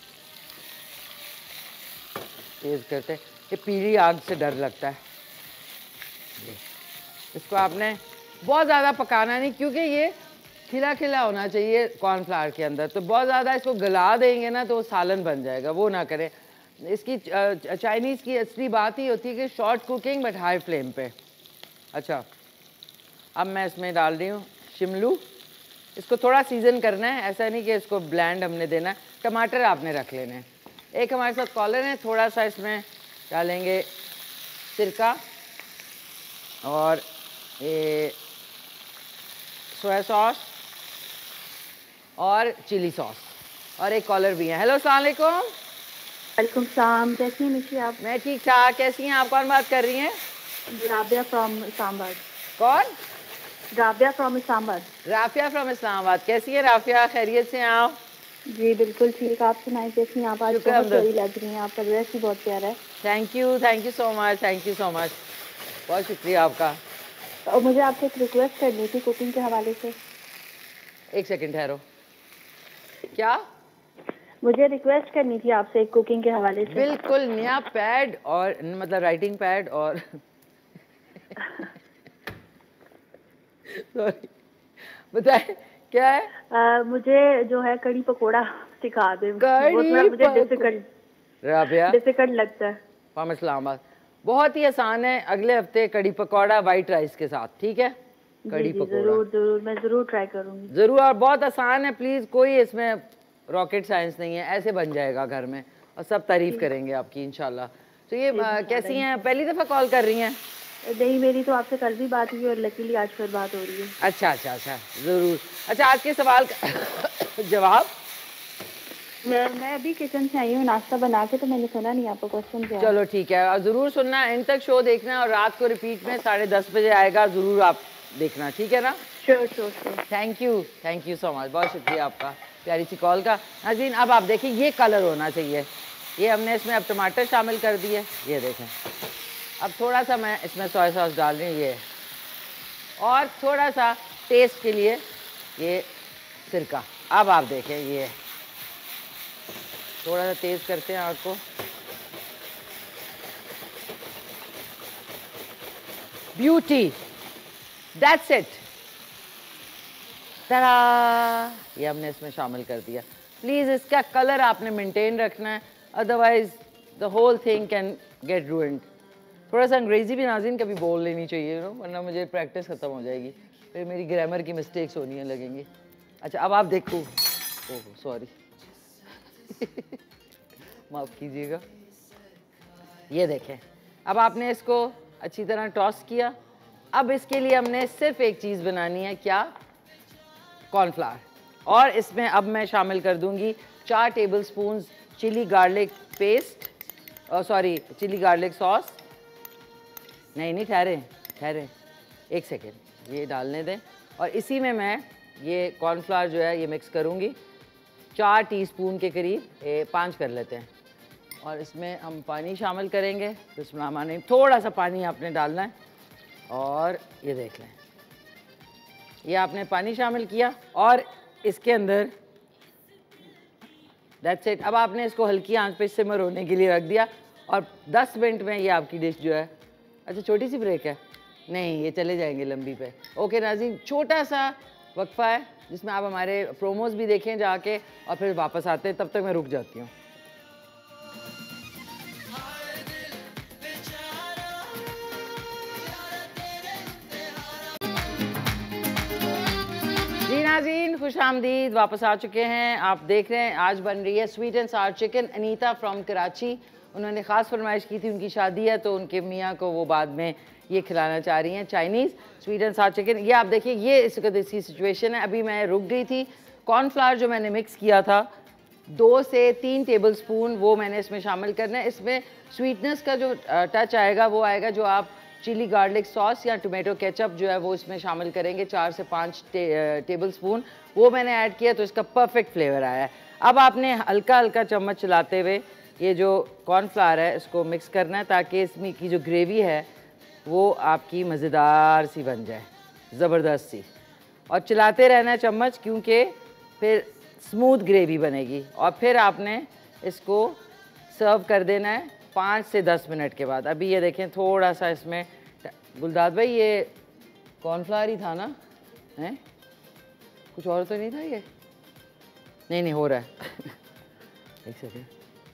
तेज करते, ये पीली आग से डर लगता है। इसको आपने बहुत ज़्यादा पकाना नहीं, क्योंकि ये खिला खिला होना चाहिए कॉर्नफ्लावर के अंदर, तो बहुत ज़्यादा इसको गला देंगे ना तो वो सालन बन जाएगा, वो ना करें। इसकी चाइनीज़ की असली बात ही होती है कि short cooking but high flame पे। अच्छा, अब मैं इसमें डाल रही हूँ शिमलू। इसको थोड़ा सीजन करना है, ऐसा नहीं कि इसको ब्लैंड हमने देना है। टमाटर आपने रख लेने हैं। एक हमारे साथ कॉलर है, थोड़ा सा इसमें डालेंगे सिरका, और ये सोया सॉस और चिली सॉस और एक कॉलर भी है। हेलो अस्सलाम वालेकुम। वालेकुम सलाम, कैसी हैं मिशी आप? मैं ठीक ठाक, कैसी हैं आप? कौन बात कर रही हैं? राबिया फ्रॉम इस्लामाबाद। कौन? राबिया फ्रॉम इस्लामाबाद। राफिया फ्रॉम इस्लामाबाद। कैसी है राफिया, खैरियत से हैं आप? जी बिल्कुल ठीक। आप सुनाएं कैसी हैं आप? आज बहुत सही लग रही हैं, आपका ड्रेस भी बहुत प्यारा है। Thank you, thank you so much, thank you so much, बहुत शुक्रिया आपका। और मुझे आपसे एक रिक्वेस्ट करनी थी कुकिंग के हवाले से। एक सेकंड ठहरो। क्या? मुझे रिक्वेस्ट करनी थी आपसे एक कुकिंग के हवाले से। बिल्कुल, नया पैड और मतलब राइटिंग पैड और सॉरी, बताए क्या है? आ, मुझे जो है कड़ी पकोड़ा सिखा दे। कड़ी मुझे डिफिकल्ट राबिया डिफिकल्ट लगता है। फ्रॉम इस्लामाबाद। बहुत ही आसान है, अगले हफ्ते कड़ी पकौड़ा वाइट राइस के साथ, ठीक है? कड़ी पकौड़ा जरूर जरूर, मैं जरूर ट्राई करूंगी। जरूर, और बहुत आसान है, प्लीज कोई इसमें रॉकेट साइंस नहीं है, ऐसे बन जाएगा घर में और सब तारीफ करेंगे आपकी इंशाल्लाह। तो ये आ, कैसी हैं? पहली दफा कॉल कर रही हैं? नहीं, मेरी तो आपसे कल भी बात हुई और लकीली आज फिर बात हो रही है। अच्छा अच्छा अच्छा, जरूर। अच्छा, आज के सवाल का जवाब? मैं मैं अभी किचन से आई हूँ नाश्ता बना के, तो मैंने सुना नहीं आपका क्वेश्चन क्या। चलो ठीक है, और जरूर सुनना, एंड तक शो देखना और रात को रिपीट में साढ़े दस बजे आएगा, जरूर आप देखना, ठीक है ना? Sure sure sure. Thank you, thank you so much, बहुत शुक्रिया आपका प्यारी सी कॉल का। नाज़रीन, अब आप देखिए ये कलर होना चाहिए। ये हमने इसमें अब टमाटर शामिल कर दिए, ये देखें। अब थोड़ा सा मैं इसमें सोया सॉस डाल रही हूँ, ये, और थोड़ा सा टेस्ट के लिए ये सिरका। अब आप देखें, ये थोड़ा सा तेज करते हैं आग को। ब्यूटी, दैट्स इट, तरा, ये हमने इसमें शामिल कर दिया। प्लीज़ इसका कलर आपने मेंटेन रखना है, otherwise the whole thing can get ruined. थोड़ा सा अंग्रेज़ी भी नाज़रीन कभी बोल लेनी चाहिए, नो, वरना मुझे प्रैक्टिस ख़त्म हो जाएगी, फिर मेरी ग्रामर की मिस्टेक्स होनी लगेंगी। अच्छा, अब आप देखो, ओह सॉरी माफ़ कीजिएगा। ये देखें, अब आपने इसको अच्छी तरह टॉस किया। अब इसके लिए हमने सिर्फ एक चीज़ बनानी है, क्या? कॉर्नफ्लावर। और इसमें अब मैं शामिल कर दूंगी चार tablespoon chilli garlic paste, sorry chilli garlic sauce. नहीं नहीं, ठहरे ठहरे एक सेकेंड, ये डालने दें। और इसी में मैं ये कॉर्नफ्लावर जो है ये मिक्स करूंगी, चार टीस्पून के करीब, ये पाँच कर लेते हैं। और इसमें हम पानी शामिल करेंगे, बिस्मिल्लाह, थोड़ा सा पानी आपने डालना है। और ये देख लें, ये आपने पानी शामिल किया और इसके अंदर दैट्स इट। अब आपने इसको हल्की आंच पे सिमर होने के लिए रख दिया और दस मिनट में ये आपकी डिश जो है। अच्छा, छोटी सी ब्रेक है? नहीं, ये चले जाएंगे लंबी पे। ओके नाज़रीन, छोटा सा वक्फा है जिसमें आप हमारे प्रोमोज भी देखें जाके और फिर वापस आते हैं। तब तक मैं रुक जाती हूँ। जी नाज़रीन, खुश आमदीद, वापस आ चुके हैं। आप देख रहे हैं आज बन रही है sweet and sour chicken. Anita from Karachi, उन्होंने ख़ास फरमाइश की थी, उनकी शादी है तो उनके मियाँ को वो बाद में ये खिलाना चाह रही हैं, Chinese sweet and sour chicken. ये आप देखिए, ये इस वक्त इसकी सिचुएशन है। अभी मैं रुक गई थी। कॉर्नफ्लावर जो मैंने मिक्स किया था, दो से तीन टेबल स्पून, वो मैंने इसमें शामिल करना है। इसमें स्वीटनेस का जो टच आएगा वो आएगा जो आप चिली गार्लिक सॉस या टोमेटो केचप जो है वो इसमें शामिल करेंगे, चार से पाँच टे, टेबल स्पून, वो मैंने ऐड किया तो इसका परफेक्ट फ्लेवर आया है। अब आपने हल्का हल्का चम्मच चलाते हुए ये जो कॉर्नफ्लावर है इसको मिक्स करना है ताकि इसमें की जो ग्रेवी है वो आपकी मज़ेदार सी बन जाए, ज़बरदस्त सी। और चलाते रहना है चम्मच, क्योंकि फिर स्मूथ ग्रेवी बनेगी। और फिर आपने इसको सर्व कर देना है पाँच से दस मिनट के बाद। अभी ये देखें, थोड़ा सा इसमें, गुलदाद भाई ये कॉर्नफ्लावर ही था ना? हैं, कुछ और तो नहीं था ये? नहीं नहीं, हो रहा है एक सेकेंड।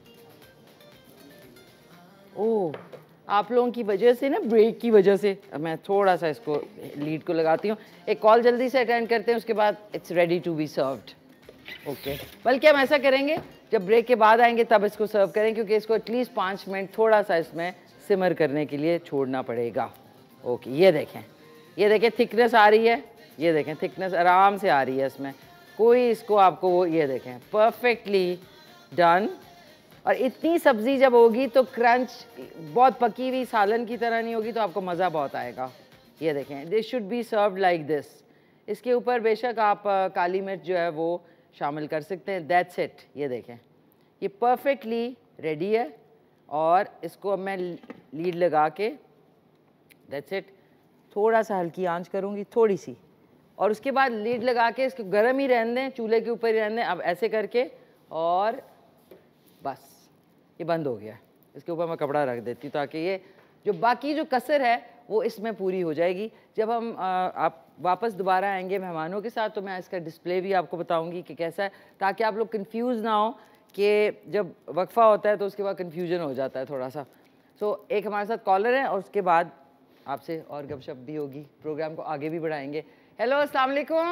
ओह, आप लोगों की वजह से ना, ब्रेक की वजह से मैं थोड़ा सा इसको लीड को लगाती हूँ। एक कॉल जल्दी से अटेंड करते हैं, उसके बाद it's ready to be served. Okay, बल्कि हम ऐसा करेंगे, जब ब्रेक के बाद आएंगे तब इसको सर्व करें, क्योंकि इसको एटलीस्ट पाँच मिनट थोड़ा सा इसमें सिमर करने के लिए छोड़ना पड़ेगा। ओके, ये देखें, ये देखें थिकनेस आ रही है, ये देखें थिकनेस आराम से आ रही है इसमें, कोई इसको आपको वो, ये देखें परफेक्टली डन। और इतनी सब्ज़ी जब होगी तो क्रंच, बहुत पकी हुई सालन की तरह नहीं होगी, तो आपको मज़ा बहुत आएगा। ये देखें, this should be served like this. इसके ऊपर बेशक आप काली मिर्च जो है वो शामिल कर सकते हैं। That's it. ये देखें, ये परफेक्टली रेडी है। और इसको अब मैं लीड लगा के, दैट्स इट, थोड़ा सा हल्की आंच करूँगी, थोड़ी सी, और उसके बाद लीड लगा के इसको गर्म ही रहने दें, चूल्हे के ऊपर ही रहने दें। अब ऐसे करके, और बस ये बंद हो गया। इसके ऊपर मैं कपड़ा रख देती हूँ ताकि ये जो बाकी जो कसर है वो इसमें पूरी हो जाएगी। जब हम आ, आप वापस दोबारा आएंगे मेहमानों के साथ तो मैं इसका डिस्प्ले भी आपको बताऊंगी कि कैसा है, ताकि आप लोग कंफ्यूज ना हो कि जब वक्फा होता है तो उसके बाद कंफ्यूजन हो जाता है थोड़ा सा। सो so, एक हमारे साथ कॉलर है और उसके बाद आपसे और गपशप भी होगी, प्रोग्राम को आगे भी बढ़ाएंगे। हेलो, अस्सलाम वालेकुम।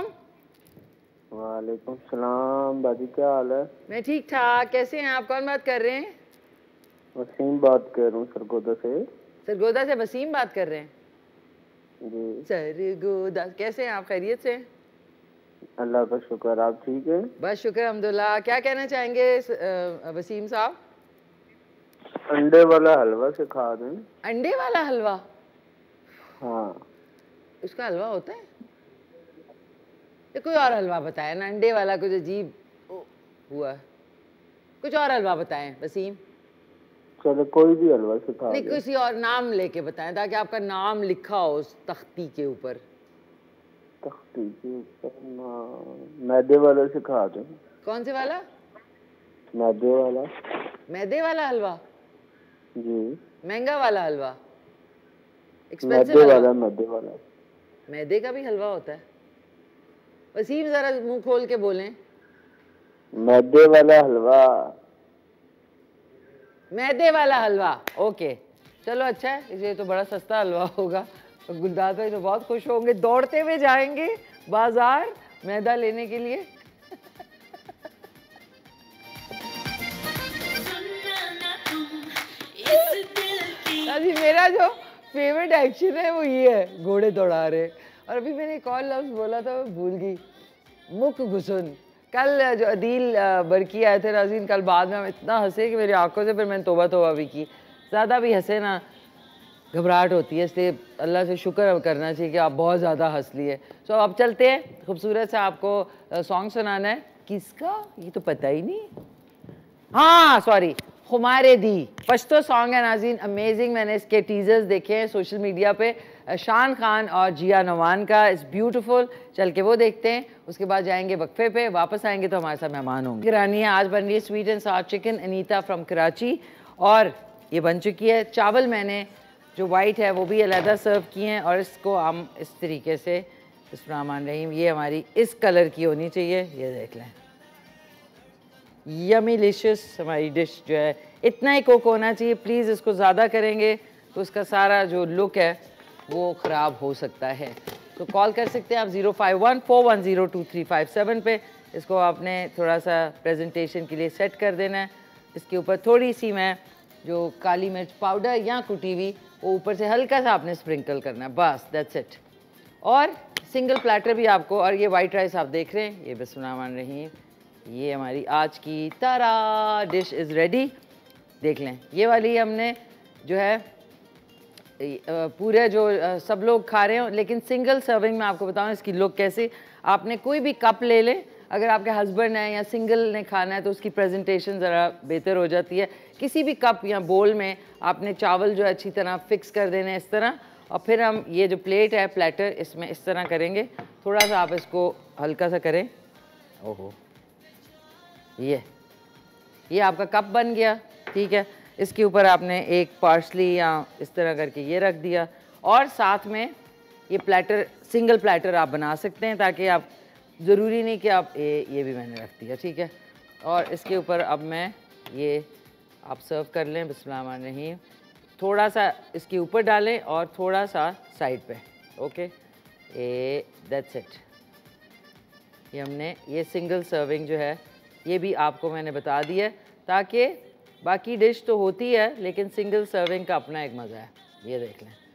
वालेकुम सलाम बाजी, क्या हाल है? मैं ठीक ठाक, कैसे हैं आप? कौन बात कर रहे हैं? वसीम बात कर रहा हूँ सरगोदा से। सरगोदा से वसीम बात कर रहे हैं जी। सरगोदा, कैसे हैं आप? खैरियत से? अल्लाह का शुक्र, आप ठीक हैं? बस शुक्र अल्हम्दुलिल्लाह। क्या कहना चाहेंगे वसीम साहब? अंडे वाला हलवा सिखा दें। अंडे वाला हलवा? हाँ। उसका हलवा होता है? ये कोई और हलवा बताए ना, अंडे वाला कुछ अजीब हुआ। कुछ और हलवा बताएं वसीम। चलो कोई भी हलवा सिखा नहीं, किसी और नाम लेके बताएं ताकि आपका नाम लिखा हो उस तख्ती के ऊपर। तख्ती के ऊपर नाम मैदे वाला सिखा दें। कौन से वाला? मैदे वाला। मैदे वाला हलवा? जी। महंगा वाला हलवा? मैदे वाला? मैदे वाला। मैदे का भी हलवा होता है? वसीम जरा मुंह खोल के बोलें। मैदे वाला हलवा। मैदे वाला हलवा, ओके चलो अच्छा है, ये तो बड़ा सस्ता हलवा होगा। गुलदार भाई तो बहुत खुश होंगे, दौड़ते हुए जाएंगे बाजार मैदा लेने के लिए। अभी मेरा जो फेवरेट एक्शन है वो ये है, घोड़े दौड़ा रहे। और अभी मैंने एक और लफ्ज़ बोला था, मैं भूल गई, मुक घुसन। कल जो अदील बरकी आए थे नाज़रीन, कल बाद में हम इतना हंसे कि मेरी आंखों से फिर मैंने तोबा तोबा भी की। ज़्यादा भी हंसे ना घबराहट होती है, इसलिए अल्लाह से शुक्र करना चाहिए कि आप बहुत ज़्यादा हंस लिए। सो अब चलते हैं, खूबसूरत सा आपको सॉन्ग सुनाना है। किसका? ये तो पता ही नहीं। हाँ सॉरी, खुमारे दी पश्तो सॉन्ग है नाज़रीन, अमेजिंग। मैंने इसके टीजर्स देखे हैं सोशल मीडिया पे, शान खान और जिया नवान का, इज़ ब्यूटीफुल। चल के वो देखते हैं, उसके बाद जाएंगे वक्फे पे, वापस आएंगे तो हमारे साथ मेहमान होंगे। रानी है आज बन रही है sweet and sour chicken, Anita from Karachi, और ये बन चुकी है। चावल मैंने जो वाइट है वो भी अलहदा सर्व किए हैं, और इसको हम इस तरीके से, बिस्मिल्लाहिर्रहमानिर्रहीम, ये हमारी इस कलर की होनी चाहिए। ये देख लें, यमी लिशियस हमारी डिश जो है। इतना ही कुक होना चाहिए प्लीज़, इसको ज़्यादा करेंगे तो उसका सारा जो लुक है वो ख़राब हो सकता है। तो कॉल कर सकते हैं आप zero five one four one zero two three five seven पे। इसको आपने थोड़ा सा प्रेजेंटेशन के लिए सेट कर देना है। इसके ऊपर थोड़ी सी मैं जो काली मिर्च पाउडर या कुटी हुई वो ऊपर से हल्का सा आपने स्प्रिंकल करना है, बस दैट्स इट। और सिंगल प्लेटर भी आपको, और ये वाइट राइस आप देख रहे हैं, ये बिस्मिल्लाहिर्रहमानिर्रहीम, ये हमारी आज की तारा डिश इज़ रेडी। देख लें, ये वाली हमने जो है पूरे जो सब लोग खा रहे हो, लेकिन सिंगल सर्विंग में आपको बताऊं इसकी लुक कैसे। आपने कोई भी कप ले लें, अगर आपके हस्बैंड है या सिंगल ने खाना है तो उसकी प्रेजेंटेशन ज़रा बेहतर हो जाती है। किसी भी कप या बोल में आपने चावल जो है अच्छी तरह फिक्स कर देने इस तरह, और फिर हम ये जो प्लेट है प्लेटर, इसमें इस तरह करेंगे। थोड़ा सा आप इसको हल्का सा करें, ओहो, ये ये आपका कप बन गया, ठीक है। इसके ऊपर आपने एक पार्सली या इस तरह करके ये रख दिया, और साथ में ये प्लेटर, सिंगल प्लेटर आप बना सकते हैं, ताकि आप, ज़रूरी नहीं कि आप ये ये भी मैंने रख दिया, ठीक है। और इसके ऊपर अब मैं ये आप सर्व कर लें, बिस्मिल्लाहिर्रहमानिर्रहीम। थोड़ा सा इसके ऊपर डालें और थोड़ा सा साइड पे, ओके, ए दैट्स इट। ये हमने ये सिंगल सर्विंग जो है ये भी आपको मैंने बता दी है, ताकि बाकी डिश तो होती है लेकिन सिंगल सर्विंग का अपना एक मज़ा है। ये देख लें,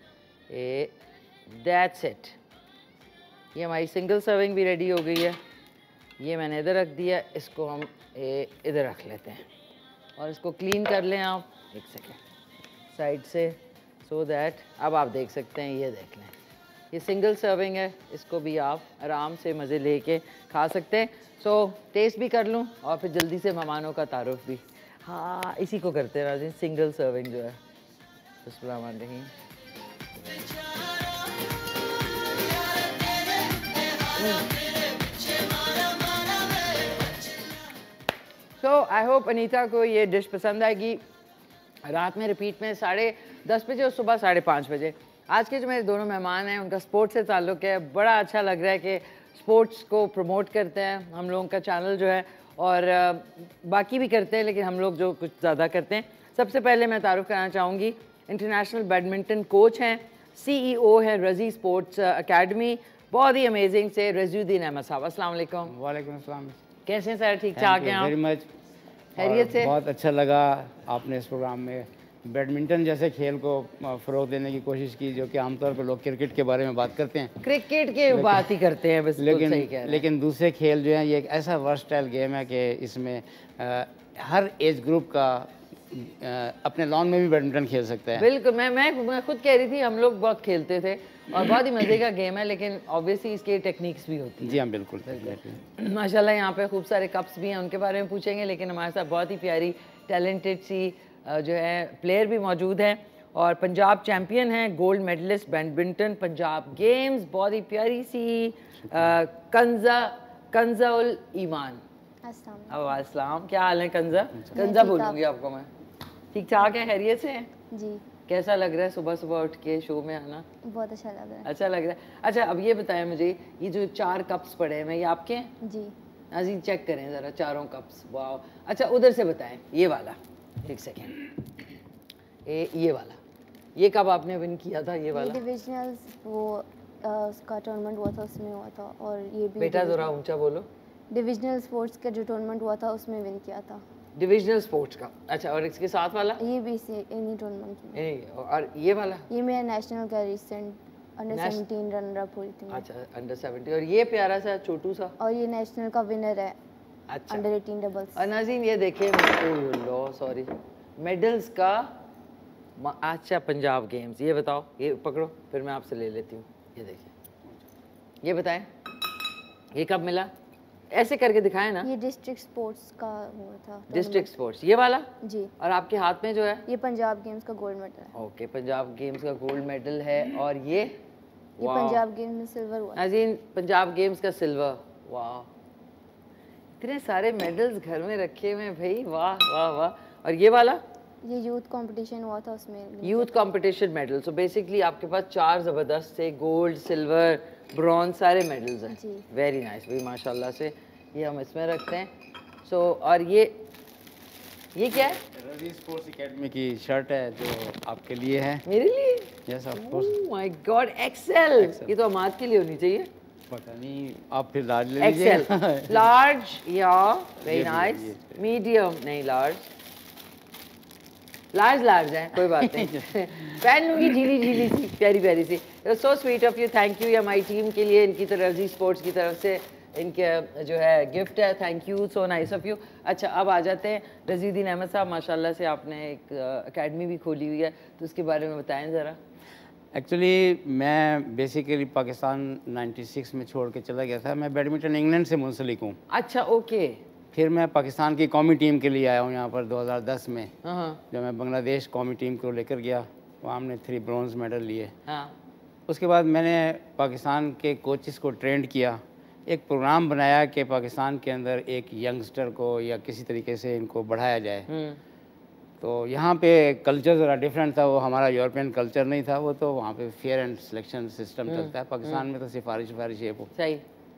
ए दैट्स इट। ये हमारी सिंगल सर्विंग भी रेडी हो गई है। ये मैंने इधर रख दिया, इसको हम ए इधर रख लेते हैं और इसको क्लीन कर लें आप एक सेकेंड साइड से, सो दैट अब आप देख सकते हैं, ये देख लें ये सिंगल सर्विंग है, इसको भी आप आराम से मज़े लेके खा सकते हैं। सो टेस्ट भी कर लूँ और फिर जल्दी से मेहमानों का तारुफ भी। हाँ, इसी को करते हैं नाज़रीन, सिंगल सर्विंग जो है। बिस्मिल्लाहिर्रहमानिर्रहीम। सो आई होप अनीता को ये डिश पसंद आएगी। रात में रिपीट में साढ़े दस बजे और सुबह साढ़े पाँच बजे। आज के जो मेरे दोनों मेहमान हैं उनका स्पोर्ट्स से ताल्लुक़ है। बड़ा अच्छा लग रहा है कि स्पोर्ट्स को प्रमोट करते हैं हम लोगों का चैनल जो है, और बाकी भी करते हैं लेकिन हम लोग जो कुछ ज़्यादा करते हैं। सबसे पहले मैं तारुफ करना चाहूँगी, इंटरनेशनल बैडमिंटन कोच हैं, सीईओ हैं रज़ी स्पोर्ट्स एकेडमी, बहुत ही अमेजिंग से रज़ीउद्दीन अहमद साहब। अस्सलाम वालेकुम। वालेकुम अस्सलाम। कैसे हैं सर? ठीक ठाक हैं आप? Very much. खैरियत से? बहुत अच्छा लगा आपने इस प्रोग्राम में बैडमिंटन जैसे खेल को फ़रोग़ देने की कोशिश की, जो कि आमतौर पर लोग क्रिकेट के बारे में बात करते हैं, क्रिकेट के बात ही करते हैं बस। लेकिन सही कह रहे हैं। लेकिन दूसरे खेल जो हैं ये एक ऐसा वर्सटाइल गेम है कि इसमें आ, हर एज ग्रुप का आ, अपने लॉन में भी बैडमिंटन खेल सकता है। बिल्कुल, मैं मैं मैं खुद कह रही थी, हम लोग बहुत खेलते थे और बहुत ही मज़े का गेम है, लेकिन ऑब्वियसली इसके टेक्निक्स भी होती हैं। जी हाँ, बिल्कुल। माशाल्लाह यहाँ पे खूब सारे कप्स भी हैं, उनके बारे में पूछेंगे, लेकिन हमारे साथ बहुत ही प्यारी टैलेंटेड सी जो है प्लेयर भी मौजूद हैं और पंजाब चैम्पियन हैं, gold medalist badminton Punjab games, बहुत ही प्यारी सी कंजा कंजा उल ईमान। अस्सलाम, क्या हाल है कंजा? कंजा बोलूँगी आपको मैं। ठीक ठाक है, खैरियत से हैं जी। कैसा लग रहा है सुबह सुबह उठ के शो में आना? बहुत अच्छा लग रहा है। अच्छा लग रहा है। अच्छा, अब ये बताएं मुझे, ये जो चार कप्स पड़े हैं, ये आपके हैं? जी। नाज़रीन चेक करें ज़रा चारों कप्स। वाह। अच्छा, उधर से बताएं, ये वाला एक सेकेंड, ये ये वाला, ये कब आपने विन किया था? ये वाला डिविजनल्स, वो उसका टूर्नामेंट हुआ था, उसमें हुआ था। और ये भी बेटा ज़रा ऊंचा बोलो। डिविजनल स्पोर्ट्स का जो टूर्नामेंट हुआ था उसमें विन किया था। डिविजनल स्पोर्ट्स का? अच्छा, और इसके साथ वाला? ये भी इसी इन्हीं टूर्नामेंट में। और ये वाला? ये मेरा नेशनल का recent under seventeen runner up हुई थी। अच्छा, अंडर सेवनटीन। और ये प्यारा सा छोटू सा? और ये नेशनल का विनर है। अच्छा, अंडर एटीन डबल्स। और नाज़रीन ये देखिए, लो सॉरी, मेडल्स का। अच्छा, पंजाब गेम्स, ये बताओ, ये पकड़ो फिर मैं आपसे ले लेती हूँ। ये देखिए, ये बताएं ये कब मिला? ऐसे करके दिखाएं ना। ये डिस्ट्रिक्ट स्पोर्ट्स का हुआ था। डिस्ट्रिक्ट स्पोर्ट्स, ये वाला? जी। और आपके हाथ में जो है? ये पंजाब गेम्स का गोल्ड मेडल है। ओके, पंजाब गेम्स का गोल्ड मेडल है। और ये? ये पंजाब गेम्स में सिल्वर हुआ। नाज़रीन, पंजाब गेम्स का सिल्वर। वाह, इतने सारे मेडल्स घर में रखे हुए हैं भाई, वाह वाह वाह। और ये वाला? ये यूथ कंपटीशन हुआ था, उसमें youth competition medal. So basically आपके पास चार ज़बरदस्त से गोल्ड, सिल्वर, ब्रॉन्ज सारे मेडल्स हैं। वेरी नाइस भाई, माशाल्लाह से। ये हम इसमें रखते हैं। सो so, और ये ये क्या है? रज़ी स्पोर्ट्स एकेडमी की शर्ट है जो आपके लिए है। मेरे लिए? Yes of course. Oh my god, XL. ये तो हमारे के लिए होनी चाहिए। पता नहीं, आप फिर लार्ज ले लीजिए। एक्सेल, लार्ज या वेरी नाइस, मीडियम नहीं लार्ज, लार्ज लार्ज है, कोई बात नहीं। पहन लूँगी, झीली झीली सी, प्यारी प्यारी सी। So sweet of you, thank you. या हमारी टीम के लिए, इनकी तरफ रज़ी स्पोर्ट्स की तरफ से इनके जो है गिफ्ट है, thank you, so nice of you. अच्छा, अब आ जाते हैं रज़ीउद्दीन अहमद साहब, माशाल्लाह से आपने एक एकेडमी भी खोली हुई है, तो उसके बारे में बताएं ज़रा। एक्चुअली मैं बेसिकली पाकिस्तान छियानवे में छोड़ के चला गया था। मैं बैडमिंटन इंग्लैंड से मुंसलिक हूँ। अच्छा, ओके। फिर मैं पाकिस्तान की कौमी टीम के लिए आया हूँ यहाँ पर दो हज़ार दस में। हाँ। जब मैं बांग्लादेश कौमी टीम को लेकर गया, वहाँ हमने थ्री ब्रॉन्ज मेडल लिए। हाँ। उसके बाद मैंने पाकिस्तान के कोचेस को ट्रेंड किया, एक प्रोग्राम बनाया कि पाकिस्तान के अंदर एक यंगस्टर को या किसी तरीके से इनको बढ़ाया जाए। तो यहाँ पे कल्चर ज़रा डिफरेंट था, वो हमारा यूरोपियन कल्चर नहीं था, वो तो वहाँ पे फेयर एंड सिलेक्शन सिस्टम चलता है। पाकिस्तान में तो सिफारिश सिफारिश है वो। सही।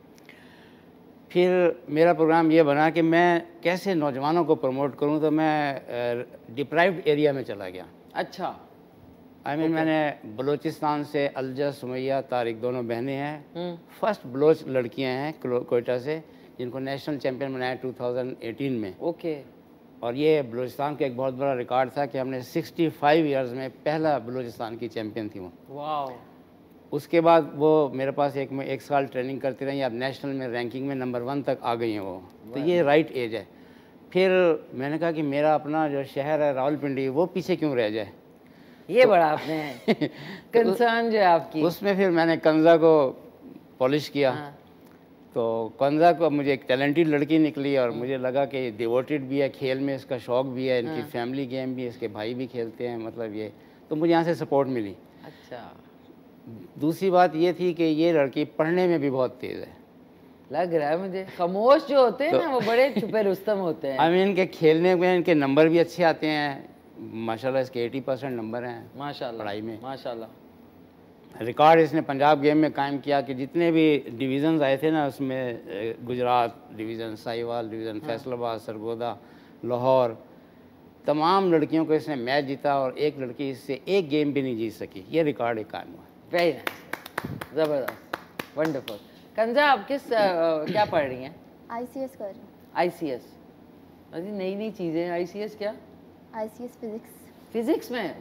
फिर मेरा प्रोग्राम ये बना कि मैं कैसे नौजवानों को प्रमोट करूँ, तो मैं डिप्राइव्ड एरिया में चला गया। अच्छा। आई मीन मैंने बलूचिस्तान से अलजा, सुमैया, तारिक दोनों बहनें हैं, फर्स्ट बलोच लड़कियां हैं कोयटा से, जिनको नेशनल चैंपियन बनाया टू थाउज़ेंड एटीन में। ओके। और ये बलूचिस्तान का एक बहुत बड़ा रिकॉर्ड था कि हमने पैंसठ इयर्स में पहला बलूचिस्तान की चैम्पियन थी वो। वाह। उसके बाद वो मेरे पास एक में एक साल ट्रेनिंग करती रही, अब नेशनल में रैंकिंग में नंबर वन तक आ गई हैं वो। तो ये राइट एज है। फिर मैंने कहा कि मेरा अपना जो शहर है रावलपिंडी वो पीछे क्यों रह जाए, ये तो, बड़ा आपने कंसर्न जो है आपकी। उसमें फिर मैंने कंजा को पॉलिश किया। हाँ। तो कंजा को मुझे एक टैलेंटेड लड़की निकली और मुझे लगा कि डिवोटेड भी है, खेल में इसका शौक़ भी है, इनकी हाँ। फैमिली गेम भी है, इसके भाई भी खेलते हैं, मतलब ये तो मुझे यहाँ से सपोर्ट मिली। अच्छा। दूसरी बात ये थी कि ये लड़की पढ़ने में भी बहुत तेज़ है, लग रहा है मुझे। खामोश जो होते हैं तो, ना वो बड़े छुपे रुस्तम होते हैं। आई मीन इनके खेलने में इनके नंबर भी अच्छे आते हैं माशाल्लाह, इसके अस्सी परसेंट नंबर हैं माशाल्लाह पढ़ाई में माशाल्लाह। रिकॉर्ड इसने पंजाब गेम में कायम किया कि जितने भी डिवीज़न्स आए थे ना उसमें गुजरात डिवीज़न, साहिवाल डिवीज़न, हाँ। फैसलाबाद, सरगोदा, लाहौर, तमाम लड़कियों को इसने मैच जीता और एक लड़की इससे एक गेम भी नहीं जीत सकी। ये रिकॉर्ड एक कायम हुआ। वेरी नाइस, ज़बरदस्त, वंडरफुल। कंजा आप किस uh, क्या पढ़ रही हैं? आईसीएस कर रही हूँ। आईसीएस, अजी नई नई चीज़ें। आईसीएस क्या? ICS physics. फिजिक्स में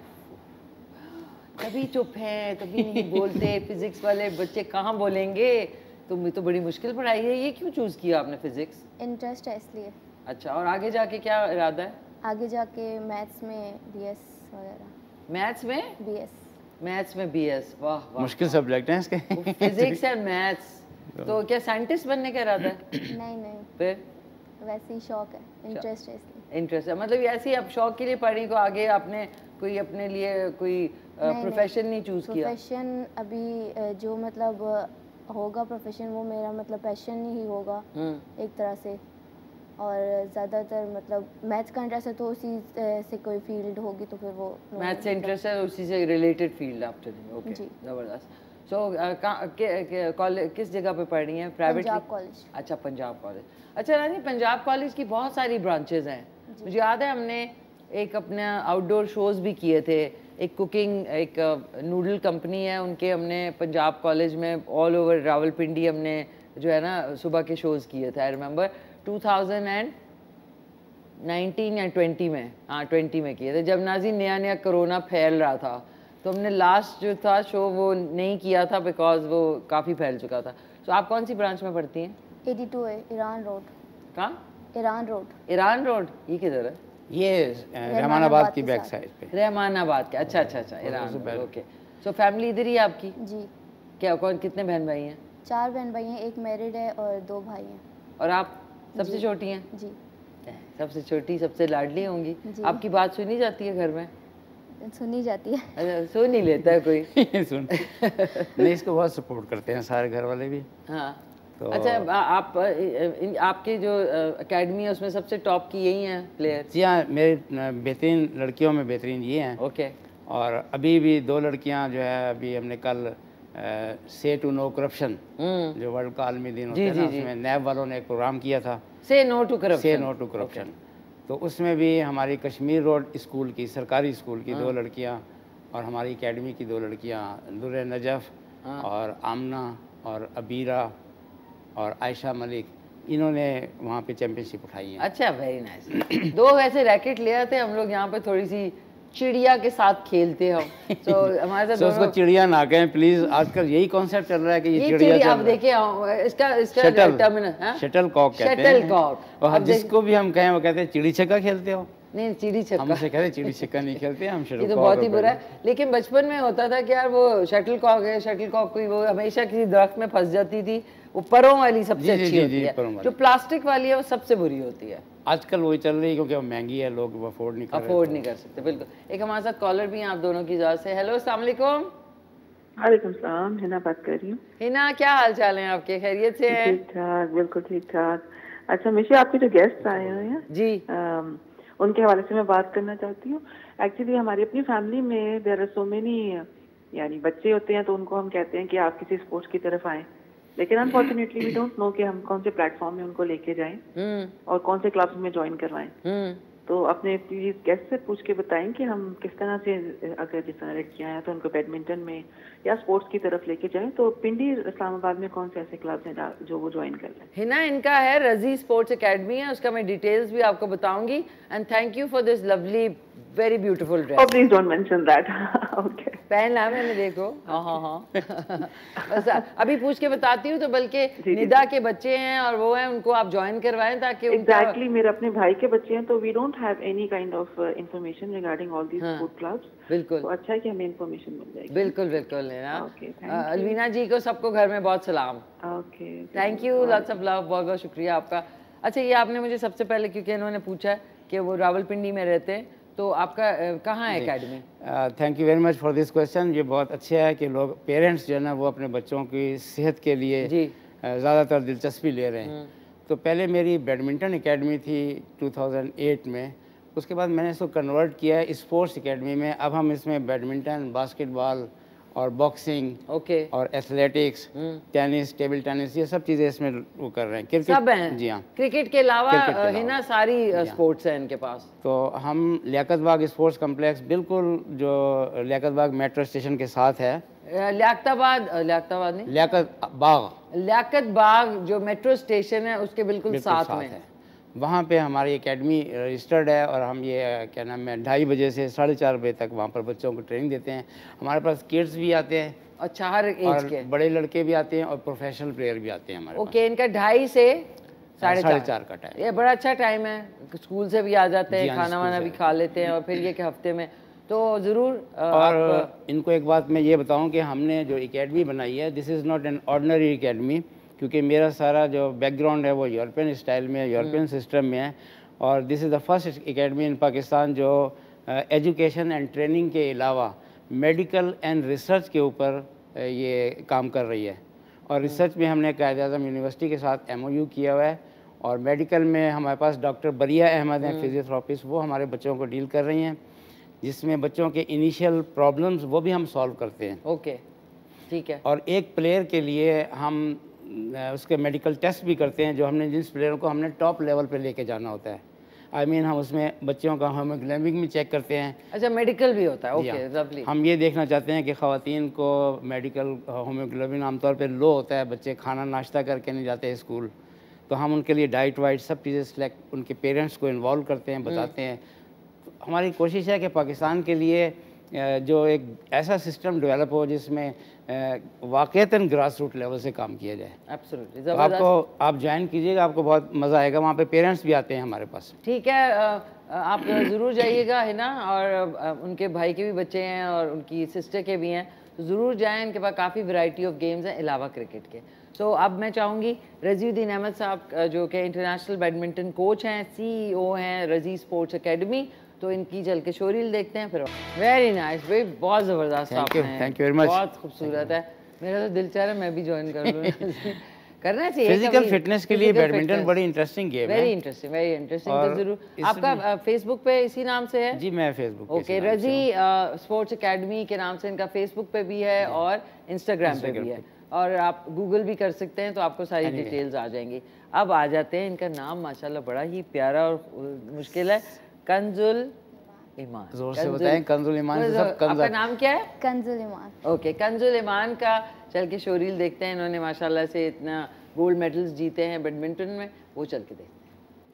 कभी चुप हैं, कभी नहीं बोलते। फिजिक्स वाले बच्चे कहाँ बोलेंगे? तुम तो बड़ी मुश्किल पढ़ाई है। ये क्यों चूज़ किया आपने फिजिक्स? इंटरेस्ट है इसलिए। अच्छा, और आगे जाके क्या इरादा है? आगे जाके मैथ्स में बीएस वगैरह। मैथ्स में बीएस। मैथ्स में बीएस, वाह वाह। मुश्किल सब्जेक्ट हैं इसके। Physics and maths. तो क्या साइंटिस्ट बनने का इरादा है? नहीं नहीं, फिर वैसे ही शौक है, इंटरेस्ट है इसलिए। इंटरेस्ट है, मतलब ऐसे ही आप शौक के लिए पढ़ी, को आगे आपने कोई अपने लिए कोई प्रोफेशन नहीं चूज किया? प्रोफेशन अभी जो मतलब होगा प्रोफेशन वो मेरा मतलब पैशन ही होगा एक तरह से। और ज़्यादातर मतलब मैथ्स का इंटरेस्ट है तो उसी से कोई फील्ड होगी तो फिर वो मैथ्स से इंटरेस्ट है, उसी से रिलेटेड फील्ड आप चलेंगे। ओके, ज़बरदस्त। सो कॉलेज किस जगह पे पढ़ रही हैं? प्राइवेट? पंजाब कॉलेज। अच्छा, पंजाब कॉलेज। अच्छा रानी, पंजाब कॉलेज की बहुत सारी ब्रांचेज हैं। मुझे याद है हमने एक अपने आउटडोर शोज़ भी किए थे। एक कुकिंग, एक नूडल कंपनी है उनके, हमने पंजाब कॉलेज में ऑल ओवर रावलपिंडी हमने जो है ना सुबह के शोज़ किए थे। I remember two thousand nineteen या ट्वेंटी में, हाँ ट्वेंटी में किए थे, जब नाज़ीन नया नया कोरोना फैल रहा था। तो हमने लास्ट जो था शो वो नहीं किया था बिकॉज वो काफ़ी फैल चुका था। तो आप कौन सी ब्रांच में पढ़ती हैं? एटी टू है, ईरान रोड। कहाँ? ईरान रोड। ईरान रोड, ये किधर है? ये रहमानाबाद की बैक साइड पे। रहमानाबाद के, अच्छा अच्छा अच्छा, Iran road. Okay. So family इधर ही है आपकी? जी। क्या कौन कितने बहन भाई हैं? चार बहन भाई हैं, एक मैरिड है और दो भाई हैं। और आप सबसे छोटी हैं? जी। सबसे छोटी, सबसे लाडली होंगी। आपकी बात सुनी जाती है घर में? सुनी जाती है। अच्छा, सुन नहीं लेता है कोई? सुन नहीं, इसको बहुत सपोर्ट करते हैं सारे घर वाले भी। हाँ तो अच्छा, आप आपके जो एकेडमी है उसमें सबसे टॉप की यही हैं प्लेयर? जी हाँ, मेरे बेहतरीन लड़कियों में बेहतरीन ये हैं। ओके। और अभी भी दो लड़कियां जो है, अभी हमने कल से टू नो करप्शन जो वर्ल्ड का आलमी दिन होता है ना, उसमें नैब वालों ने एक प्रोग्राम किया था, say no to corruption. Say no to corruption. तो उसमें भी हमारी कश्मीर रोड स्कूल की, सरकारी स्कूल की दो लड़कियां और हमारी एकेडमी की दो लड़कियां, दुर्र नजफ़ और आमना और अबीरा और आयशा मलिक, इन्होंने वहाँ पे चैंपियनशिप उठाई है। अच्छा, वेरी नाइस। दो वैसे रैकेट ले आते हम लोग यहाँ पे, थोड़ी सी चिड़िया के साथ खेलते हो। तो हमारे साथ so उसको चिड़िया ना कहें प्लीज। आजकल यही कॉन्सेप्ट चल रहा है कि ये, ये चिड़िया। आप देखिए इसका इसका शटल शटल कॉक कहते हैं। Shuttlecock. और जिसको भी हम कहें वो कहते हैं चिड़ी छक्का खेलते हो। नहीं, चिड़ी छक्का हमसे कहते चिड़ी छक्का नहीं खेलते हम। ये तो बहुत ही बुरा है। लेकिन बचपन में होता था कि यार वो शटल कॉक है, शटल कॉक कोई वो हमेशा किसी दरख्त में फंस जाती थी। वो परों वाली सबसे अच्छी होती है, जो प्लास्टिक वाली है वो सबसे बुरी होती है। आजकल वही चल रही है क्योंकि वो महंगी है, लोग वो अफोर्ड नहीं कर अफोर्ड नहीं कर सकते। बिल्कुल। एक हमारे साथ कॉलर भी हैं आप दोनों की इजाज़त से। हेलो, अस्सलाम वालेकुम। वालेकुम सलाम, हिना बात कर रही हूँ। हिना, क्या हाल चाल है आपके? खैरियत से हैं? ठीक ठाक, बिल्कुल ठीक ठाक। अच्छा मिशी, आपके जो गेस्ट आए हुए हैं जी, आ, उनके हवाले से मैं बात करना चाहती हूँ। एक्चुअली हमारी अपनी फैमिली में देयर आर सो मेनी, यानी बच्चे होते हैं तो उनको हम कहते हैं कि आप किसी स्पोर्ट्स की तरफ आएँ, लेकिन अनफॉर्चुनेटली वी डोंट नो कि हम कौन से प्लेटफॉर्म में उनको लेके जाएं और कौन से क्लब्स में ज्वाइन करवाएं। तो अपने प्लीज गेस्ट से पूछ के बताएं कि हम किस तरह से, अगर जिस तरह लड़कियां हैं तो उनको बैडमिंटन में या स्पोर्ट्स की तरफ लेके जाएं। तो पिंडी इस्लामाबाद में कौन से ऐसे क्लब्स हैं जो वो ज्वाइन कर लें? हिना, इनका है रजी स्पोर्ट्स एकेडमी है, उसका मैं डिटेल्स भी आपको बताऊंगी। And thank you for this lovely very beautiful dress. Oh, please don't mention that. Okay. पहना मैंने, देखो। हाँ हाँ हाँ बस अभी पूछ के बताती हूँ। तो बल्कि निदा के बच्चे हैं और वो हैं, उनको आप ज्वाइन करवाएं ताकि एग्जैक्टली मेरे अपने भाई के बच्चे हैं, तो we don't have any kind of information regarding all these sport clubs. बिल्कुल, तो अच्छा है कि हमें इंफॉर्मेशन मिल जाएगी। बिल्कुल बिल्कुल है ना। ओके, अलवीना जी को सबको घर में बहुत सलाम। Okay, thank you, lots of love, बहुत बहुत शुक्रिया आपका। अच्छा, ये आपने मुझे सबसे पहले, क्योंकि इन्होंने पूछा कि वो रावलपिंडी में रहते हैं, तो आपका कहाँ है academy? Thank you very much for this question. ये बहुत अच्छा है कि लोग, पेरेंट्स जो है ना, वो अपने बच्चों की सेहत के लिए ज़्यादातर दिलचस्पी ले रहे हैं। तो पहले मेरी बैडमिंटन एकेडमी थी टू थाउजेंड एट में, उसके बाद मैंने इसको कन्वर्ट किया है स्पोर्ट्स एकेडमी में। अब हम इसमें बैडमिंटन, बास्केटबॉल और बॉक्सिंग, ओके, और एथलेटिक्स, टेनिस, टेबल टेनिस, ये सब चीज़ें इसमें वो कर रहे हैं। क्रिकेट सब हैं? जी हाँ, क्रिकेट के अलावा है ना सारी स्पोर्ट्स हैं इनके पास। तो हम लियाकत बाग स्पोर्ट्स कम्प्लेक्स, बिल्कुल जो लियाकत बाग मेट्रो स्टेशन के साथ है। लियाकताबाद, लियाकताबाद नहीं, लियाकत बाग, लियाकत बाग जो मेट्रो स्टेशन है उसके बिल्कुल, बिल्कुल साथ, साथ में है। वहाँ पे हमारी एकेडमी रजिस्टर्ड है और हम ये क्या नाम है ढाई बजे से साढ़े चार बजे तक वहाँ पर बच्चों को ट्रेनिंग देते हैं। हमारे पास किड्स भी आते हैं, अच्छा, हर एज के, बड़े लड़के भी आते हैं और प्रोफेशनल प्लेयर भी आते हैं हमारे पास। ओके, इनका ढाई से साढ़े चार, चार का टाइम, ये बड़ा अच्छा टाइम है। स्कूल से भी आ जाते हैं, खाना वाना भी खा लेते हैं, और फिर ये कि हफ्ते में तो ज़रूर। और इनको एक बात मैं ये बताऊँ कि हमने जो एकेडमी बनाई है, this is not an ordinary academy, क्योंकि मेरा सारा जो बैकग्राउंड है वो यूरोपियन स्टाइल में, यूरोपियन सिस्टम में है। और this is the first academy in Pakistan जो एजुकेशन एंड ट्रेनिंग के अलावा मेडिकल एंड रिसर्च के ऊपर uh, ये काम कर रही है। और रिसर्च में हमने कायद-ए-आज़म यूनिवर्सिटी के साथ एम ओ यू किया हुआ है, और मेडिकल में हमारे पास डॉक्टर बरिया अहमद हैं, फिजियोथेरापिस्ट, वो हमारे बच्चों को डील कर रही हैं, जिसमें बच्चों के इनिशियल प्रॉब्लम्स वो भी हम सॉल्व करते हैं। ओके, ठीक है। और एक प्लेयर के लिए हम उसके मेडिकल टेस्ट भी करते हैं, जो हमने जिस प्लेयर को हमने टॉप लेवल पे लेके जाना होता है। आई I मीन mean, हम उसमें बच्चों का हीमोग्लोबिन भी चेक करते हैं। अच्छा, मेडिकल भी होता है, ओके, लवली। हम ये देखना चाहते हैं कि ख़वातीन को मेडिकल हीमोग्लोबिन आमतौर पे लो होता है, बच्चे खाना नाश्ता करके नहीं जाते स्कूल, तो हम उनके लिए डाइट वाइट सब चीज़ें सेलेक्ट, उनके पेरेंट्स को इन्वॉल्व करते हैं, बताते हैं। तो हमारी कोशिश है कि पाकिस्तान के लिए जो एक ऐसा सिस्टम डेवलप हो जिसमें वाक़ईतन ग्रास रूट लेवल से काम किया जाए। एब्सोल्युटली, तो आपको आप ज्वाइन कीजिएगा, आपको बहुत मज़ा आएगा। वहाँ पे पेरेंट्स भी आते हैं हमारे पास। ठीक है, आप ज़रूर जाइएगा, है ना। और उनके भाई के भी बच्चे हैं और उनकी सिस्टर के भी हैं, तो ज़रूर जाएँ। इनके पास काफ़ी वैरायटी ऑफ गेम्स हैं अलावा क्रिकेट के। तो अब मैं चाहूँगी रज़ीउद्दीन अहमद साहब, जो कि इंटरनेशनल बैडमिंटन कोच हैं, सी ई ओ हैं रज़ी स्पोर्ट्स एकेडमी, तो इनकी चल के शोरील देखते हैं। फिर वेरी नाइस भाई, बहुत ज़बरदस्त आप हैं, थैंक यू वेरी मच, बहुत खूबसूरत है। मेरा तो दिल चाह रहा है मैं भी ज्वाइन कर लूँ करना चाहिए। फिजिकल फिटनेस के लिए बैडमिंटन बड़ी इंटरेस्टिंग गेम है, वेरी इंटरेस्टिंग, वेरी इंटरेस्टिंग। तो जरूर आपका फेसबुक पे इसी नाम से है? जी, मैं फेसबुक पे, ओके, रज़ी स्पोर्ट्स एकेडमी के नाम से इनका फेसबुक पे भी है और इंस्टाग्राम पे भी है, और आप गूगल भी कर सकते हैं, तो आपको सारी डिटेल्स आ जाएंगी। अब आ जाते हैं, इनका नाम माशाल्लाह बड़ा ही प्यारा और मुश्किल है, कंजुल ईमान। जोर से बताएं, कंजुल ईमान से सब कंज़। आपका नाम क्या है? कंजुल ईमान। ओके, कंजुल ईमान का चल के शोरील देखते हैं। इन्होंने माशाल्लाह से इतना गोल्ड मेडल्स जीते हैं बैडमिंटन में, वो चल के देखते हैं।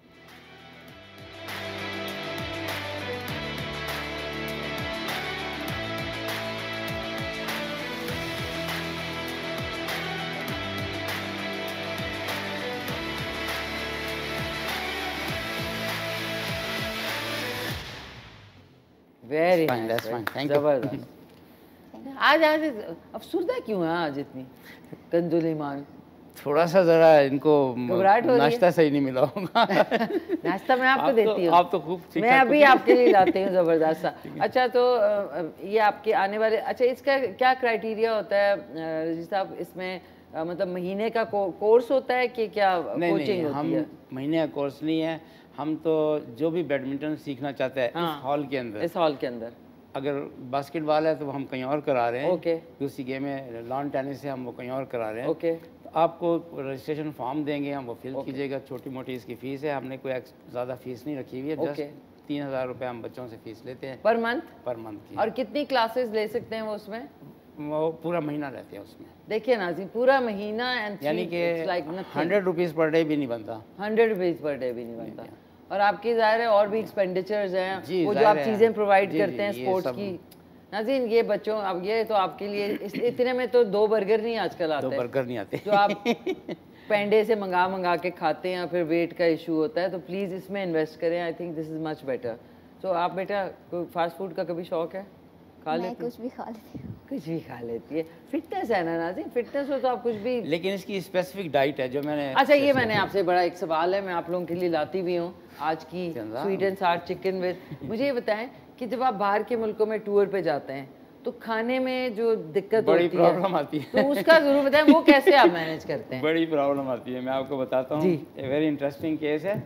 वेरी नाइस, जबरदस्त। आज आज अफसुर्दा क्यों है आज इतनी कंजुल ईमान? थोड़ा सा जरा इनको नाश्ता सही नहीं मिला होगा नाश्ता मैं आपको देती हूँ, आप तो खूब, मैं अभी आपके लिए लाती हूँ जबरदस्त सा। अच्छा, तो ये आपके आने वाले, अच्छा इसका क्या क्राइटेरिया होता है रज़ी साहब? इसमें मतलब महीने का कोर्स होता है कि क्या कोचिंग होती है? हम महीने का कोर्स नहीं है, हम तो जो भी बैडमिंटन सीखना चाहता है इस हॉल के अंदर, इस हॉल के अंदर, अगर बास्केटबॉल है तो हम कहीं और करा रहे हैं, ओके, दूसरी गेम है लॉन टेनिस है, हम वो कहीं और करा रहे हैं, ओके। तो आपको रजिस्ट्रेशन फॉर्म देंगे, हम वो फिल कीजिएगा, छोटी मोटी इसकी फ़ीस है, हमने कोई ज़्यादा फीस नहीं रखी हुई है, जस्ट तीन हज़ार रुपये हम बच्चों से फीस लेते हैं पर मंथ। पर मंथ की। और कितनी क्लासेस ले सकते हैं वो उसमें? वो पूरा महीना रहते हैं उसमें। देखिए नाज़रीन, पूरा महीना एंड यानी कि हंड्रेड रुपीज़ पर डे भी नहीं बनता। हंड्रेड रुपीज़ पर डे भी नहीं बनता। और आपकी ज़ाहिर है और भी एक्सपेंडिचर्स हैं, वो जो आप है। चीज़ें प्रोवाइड जी, करते हैं जी, स्पोर्ट्स की। नाज़रीन ये बच्चों, अब ये तो आपके लिए इस, इतने में तो दो बर्गर नहीं आजकल आते। दो बर्गर नहीं आते जो आप पेंडे से मंगा मंगा के खाते हैं, फिर वेट का इशू होता है, तो प्लीज़ इसमें इन्वेस्ट करें। I think this is much better. तो आप बेटा कोई फास्ट फूड का कभी शौक है? खा मैं लेती? कुछ भी खा लेती हूँ। कुछ भी खा लेती है। फिटनेस है ना नाज़रीन, फिटनेस हो तो आप कुछ भी। लेकिन इसकी स्पेसिफिक डाइट है जो मैंने। अच्छा, ये मैंने आपसे बड़ा एक सवाल है, मैं आप लोगों के लिए लाती भी हूँ आज की sweet and sour chicken with. मुझे ये बताएं कि जब आप बाहर के मुल्कों में टूर पे जाते हैं तो खाने में जो दिक्कत बड़ी होती प्रॉब्लम है, आती है, तो उसका जरूर बताएं, वो कैसे आप मैनेज करते हैं? बड़ी प्रॉब्लम आती है, मैं आपको बताता हूँ। ए वेरी इंटरेस्टिंग केस है।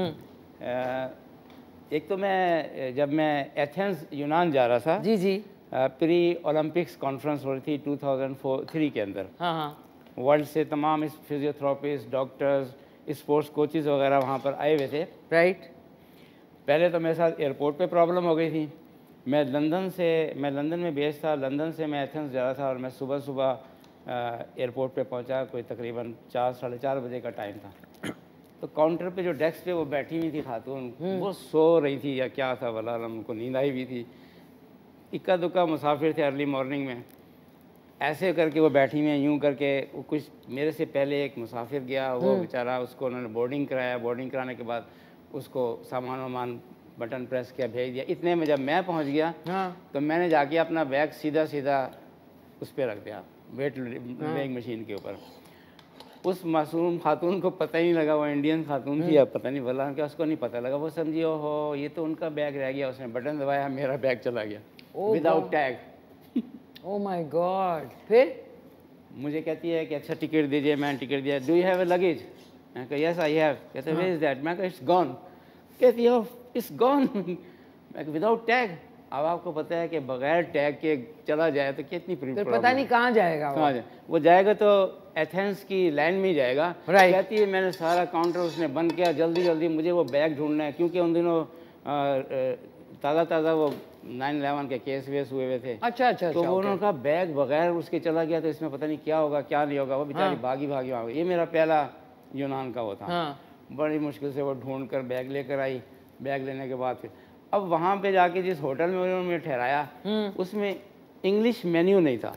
एक तो मैं जब मैं एथेंस यूनान जा रहा था, जी जी, प्री ओलंपिक्स कॉन्फ्रेंस हो रही थी टू थाउज़ेंड थ्री के अंदर। हाँ हाँ, वर्ल्ड से तमाम इस फिजियोथेरापिस्ट, डॉक्टर्स, स्पोर्ट्स कोचेज़ वगैरह वहाँ पर आए हुए थे। राइट। पहले तो मेरे साथ एयरपोर्ट पे प्रॉब्लम हो गई थी। मैं लंदन से मैं लंदन में बेस्ड था, लंदन से मैं एथेंस जा रहा था और मैं सुबह सुबह एयरपोर्ट पे पहुंचा, कोई तकरीबन चार साढ़े चार बजे का टाइम था। तो काउंटर पे जो डेस्क पे वो बैठी हुई थी खातून, वो सो रही थी या क्या था वल्लाह आलम, उनको नींद आई हुई थी। इक्का दुक्का मुसाफिर थे अर्ली मॉर्निंग में, ऐसे करके वो बैठी हुई हैं यूँ करके। वो कुछ मेरे से पहले एक मुसाफिर गया, वो बेचारा, उसको उन्होंने बोर्डिंग कराया। बोर्डिंग कराने के बाद उसको सामान वामान बटन प्रेस किया, भेज दिया। इतने में जब मैं पहुंच गया, हाँ, तो मैंने जाके अपना बैग सीधा सीधा उस पर रख दिया, वेट वेइंग मशीन के ऊपर। उस मासूम खातून को पता ही नहीं लगा, वो इंडियन खातून थी, अब पता नहीं वल्लाह क्या उसको नहीं पता लगा। वो समझी ओहो ये तो उनका बैग रह गया, उसने बटन दबाया, मेरा बैग चला गया without tag. Oh my god. फिर मुझे कहती है कि अच्छा टिकट दीजिए। मैंने टिकट दिया। Do you have a luggage? मैं कहा यस आई हैव। कहते हैं वेयर इज दैट? मैं कहा इट्स गॉन। कहती है इट्स गॉन। मैं विदाउट टैग। अब आपको पता है कि बगैर टैग के चला जाए तो कितनी तो पता नहीं कहाँ जाएगा वो। कहाँ जाए वो जाएगा तो एथेंस की लाइन में ही जाएगा। right. कहती है मैंने सारा काउंटर उसने बंद किया, जल्दी जल्दी मुझे वो बैग ढूंढना है, क्योंकि उन दिनों ताज़ा ताज़ा वो नाइन इलेवन के केस वेस हुए हुए थे। अच्छा अच्छा। तो वो उन्होंने कहा बैग बगैर उसके चला गया तो इसमें पता नहीं क्या होगा क्या नहीं होगा। वो बेचारी भागी भागी आ गई। ये मेरा पहला यूनान का वो था। हाँ। बड़ी मुश्किल से वो ढूंढ कर बैग लेकर आई। बैग लेने के बाद फिर अब वहाँ पे जाके जिस होटल में उन्होंने ठहराया, उसमें इंग्लिश मेन्यू नहीं था।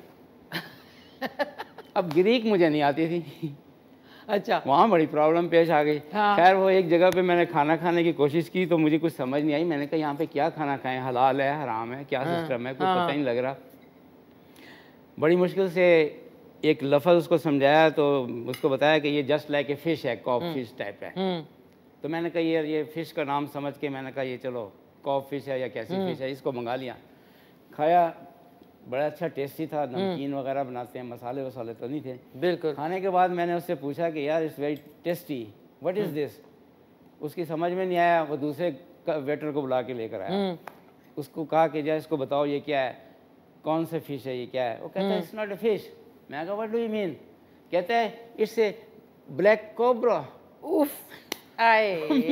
अब ग्रीक मुझे नहीं आती थी। अच्छा। वहाँ बड़ी प्रॉब्लम पेश आ गई। हाँ। खैर वो एक जगह पे मैंने खाना खाने की कोशिश की तो मुझे कुछ समझ नहीं आई। मैंने कहा यहाँ पे क्या खाना खाएं, हलाल है हराम है क्या हाँ। सिस्टम है, कुछ हाँ। पता ही नहीं लग रहा। बड़ी मुश्किल से एक लफ्ज़ उसको समझाया तो उसको बताया कि ये जस्ट लाइक ए फिश है, कॉप फिश टाइप है। तो मैंने कहा यार ये फ़िश का नाम समझ के मैंने कहा ये चलो कॉप फिश है या कैसी फ़िश है, इसको मंगा लिया। खाया, बड़ा अच्छा टेस्टी था। नमकीन वगैरह बनाते हैं, मसाले वसाले तो नहीं थे बिल्कुल। खाने के बाद मैंने उससे पूछा कि यार it's very tasty, what is this? उसकी समझ में नहीं आया। वो दूसरे वेटर को बुला के लेकर आया। उसको कहा कि जय इसको बताओ ये क्या है, कौन से फ़िश है, ये क्या है? वो कहता है इट्स नॉट ए फिश। मैं कहा व्हाट डू यू मीन? कहता है इट्स ए ब्लैक कोबरा। उफ, आई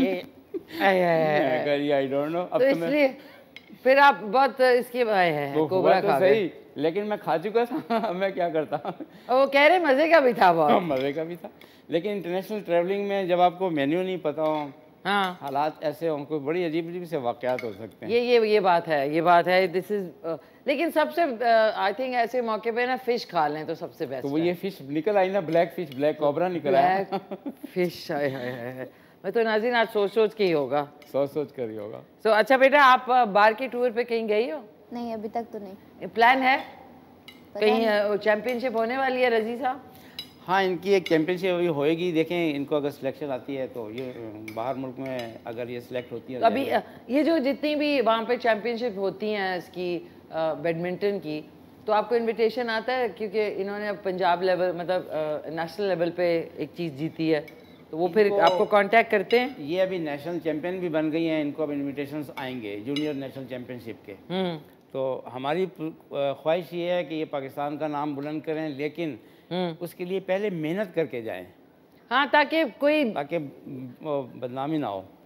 आई डोंट नो। अब तो इसलिए फिर आप बहुत इसके आए हैं कोबरा खा गए। सही, लेकिन मैं खा चुका था। मैं क्या करता। वो कह रहे मजे का भी था बहुत। मजे का भी था, लेकिन इंटरनेशनल ट्रैवलिंग में जब आपको मेन्यू नहीं पता हो, हाँ, हालात ऐसे हों, कोई बड़ी अजीब अजीब से वाकयात हो सकते हैं। ये ये ये बात है, ये बात है। दिस इज uh, लेकिन सबसे आई uh, थिंक ऐसे मौके पे ना फिश खा लें तो सबसे बेस्ट। तो वो ये फिश निकल आई ना, ब्लैक फिश, ब्लैक कोबरा निकल आया। फिश है, है, है। मैं तो नाज़रीन आज सोच सोच के ही होगा, सोच सोच कर ही होगा। तो so, अच्छा बेटा आप बाहर के टूर पे कहीं गई हो? नहीं अभी तक तो नहीं। प्लान है कहीं चैंपियनशिप होने वाली है रजी साहब? हाँ, इनकी एक चैंपियनशिप अभी होएगी। देखें इनको अगर सिलेक्शन आती है तो ये बाहर मुल्क में अगर ये सिलेक्ट होती है तो अभी ये जो जितनी भी वहाँ पे चैंपियनशिप होती हैं इसकी बैडमिंटन की, तो आपको इनविटेशन आता है? क्योंकि इन्होंने अब पंजाब लेवल मतलब नेशनल लेवल पे एक चीज़ जीती है, तो वो फिर आपको कांटेक्ट करते हैं? ये अभी नेशनल चैंपियन भी बन गई हैं, इनको अब इन्विटेशंस आएंगे जूनियर नेशनल चैंपियनशिप के। तो हमारी ख्वाहिश ये है कि ये पाकिस्तान का नाम बुलंद करें, लेकिन उसके लिए पहले मेहनत करके जाएं। हाँ, ताकि कोई ताकि बदनामी ना हो।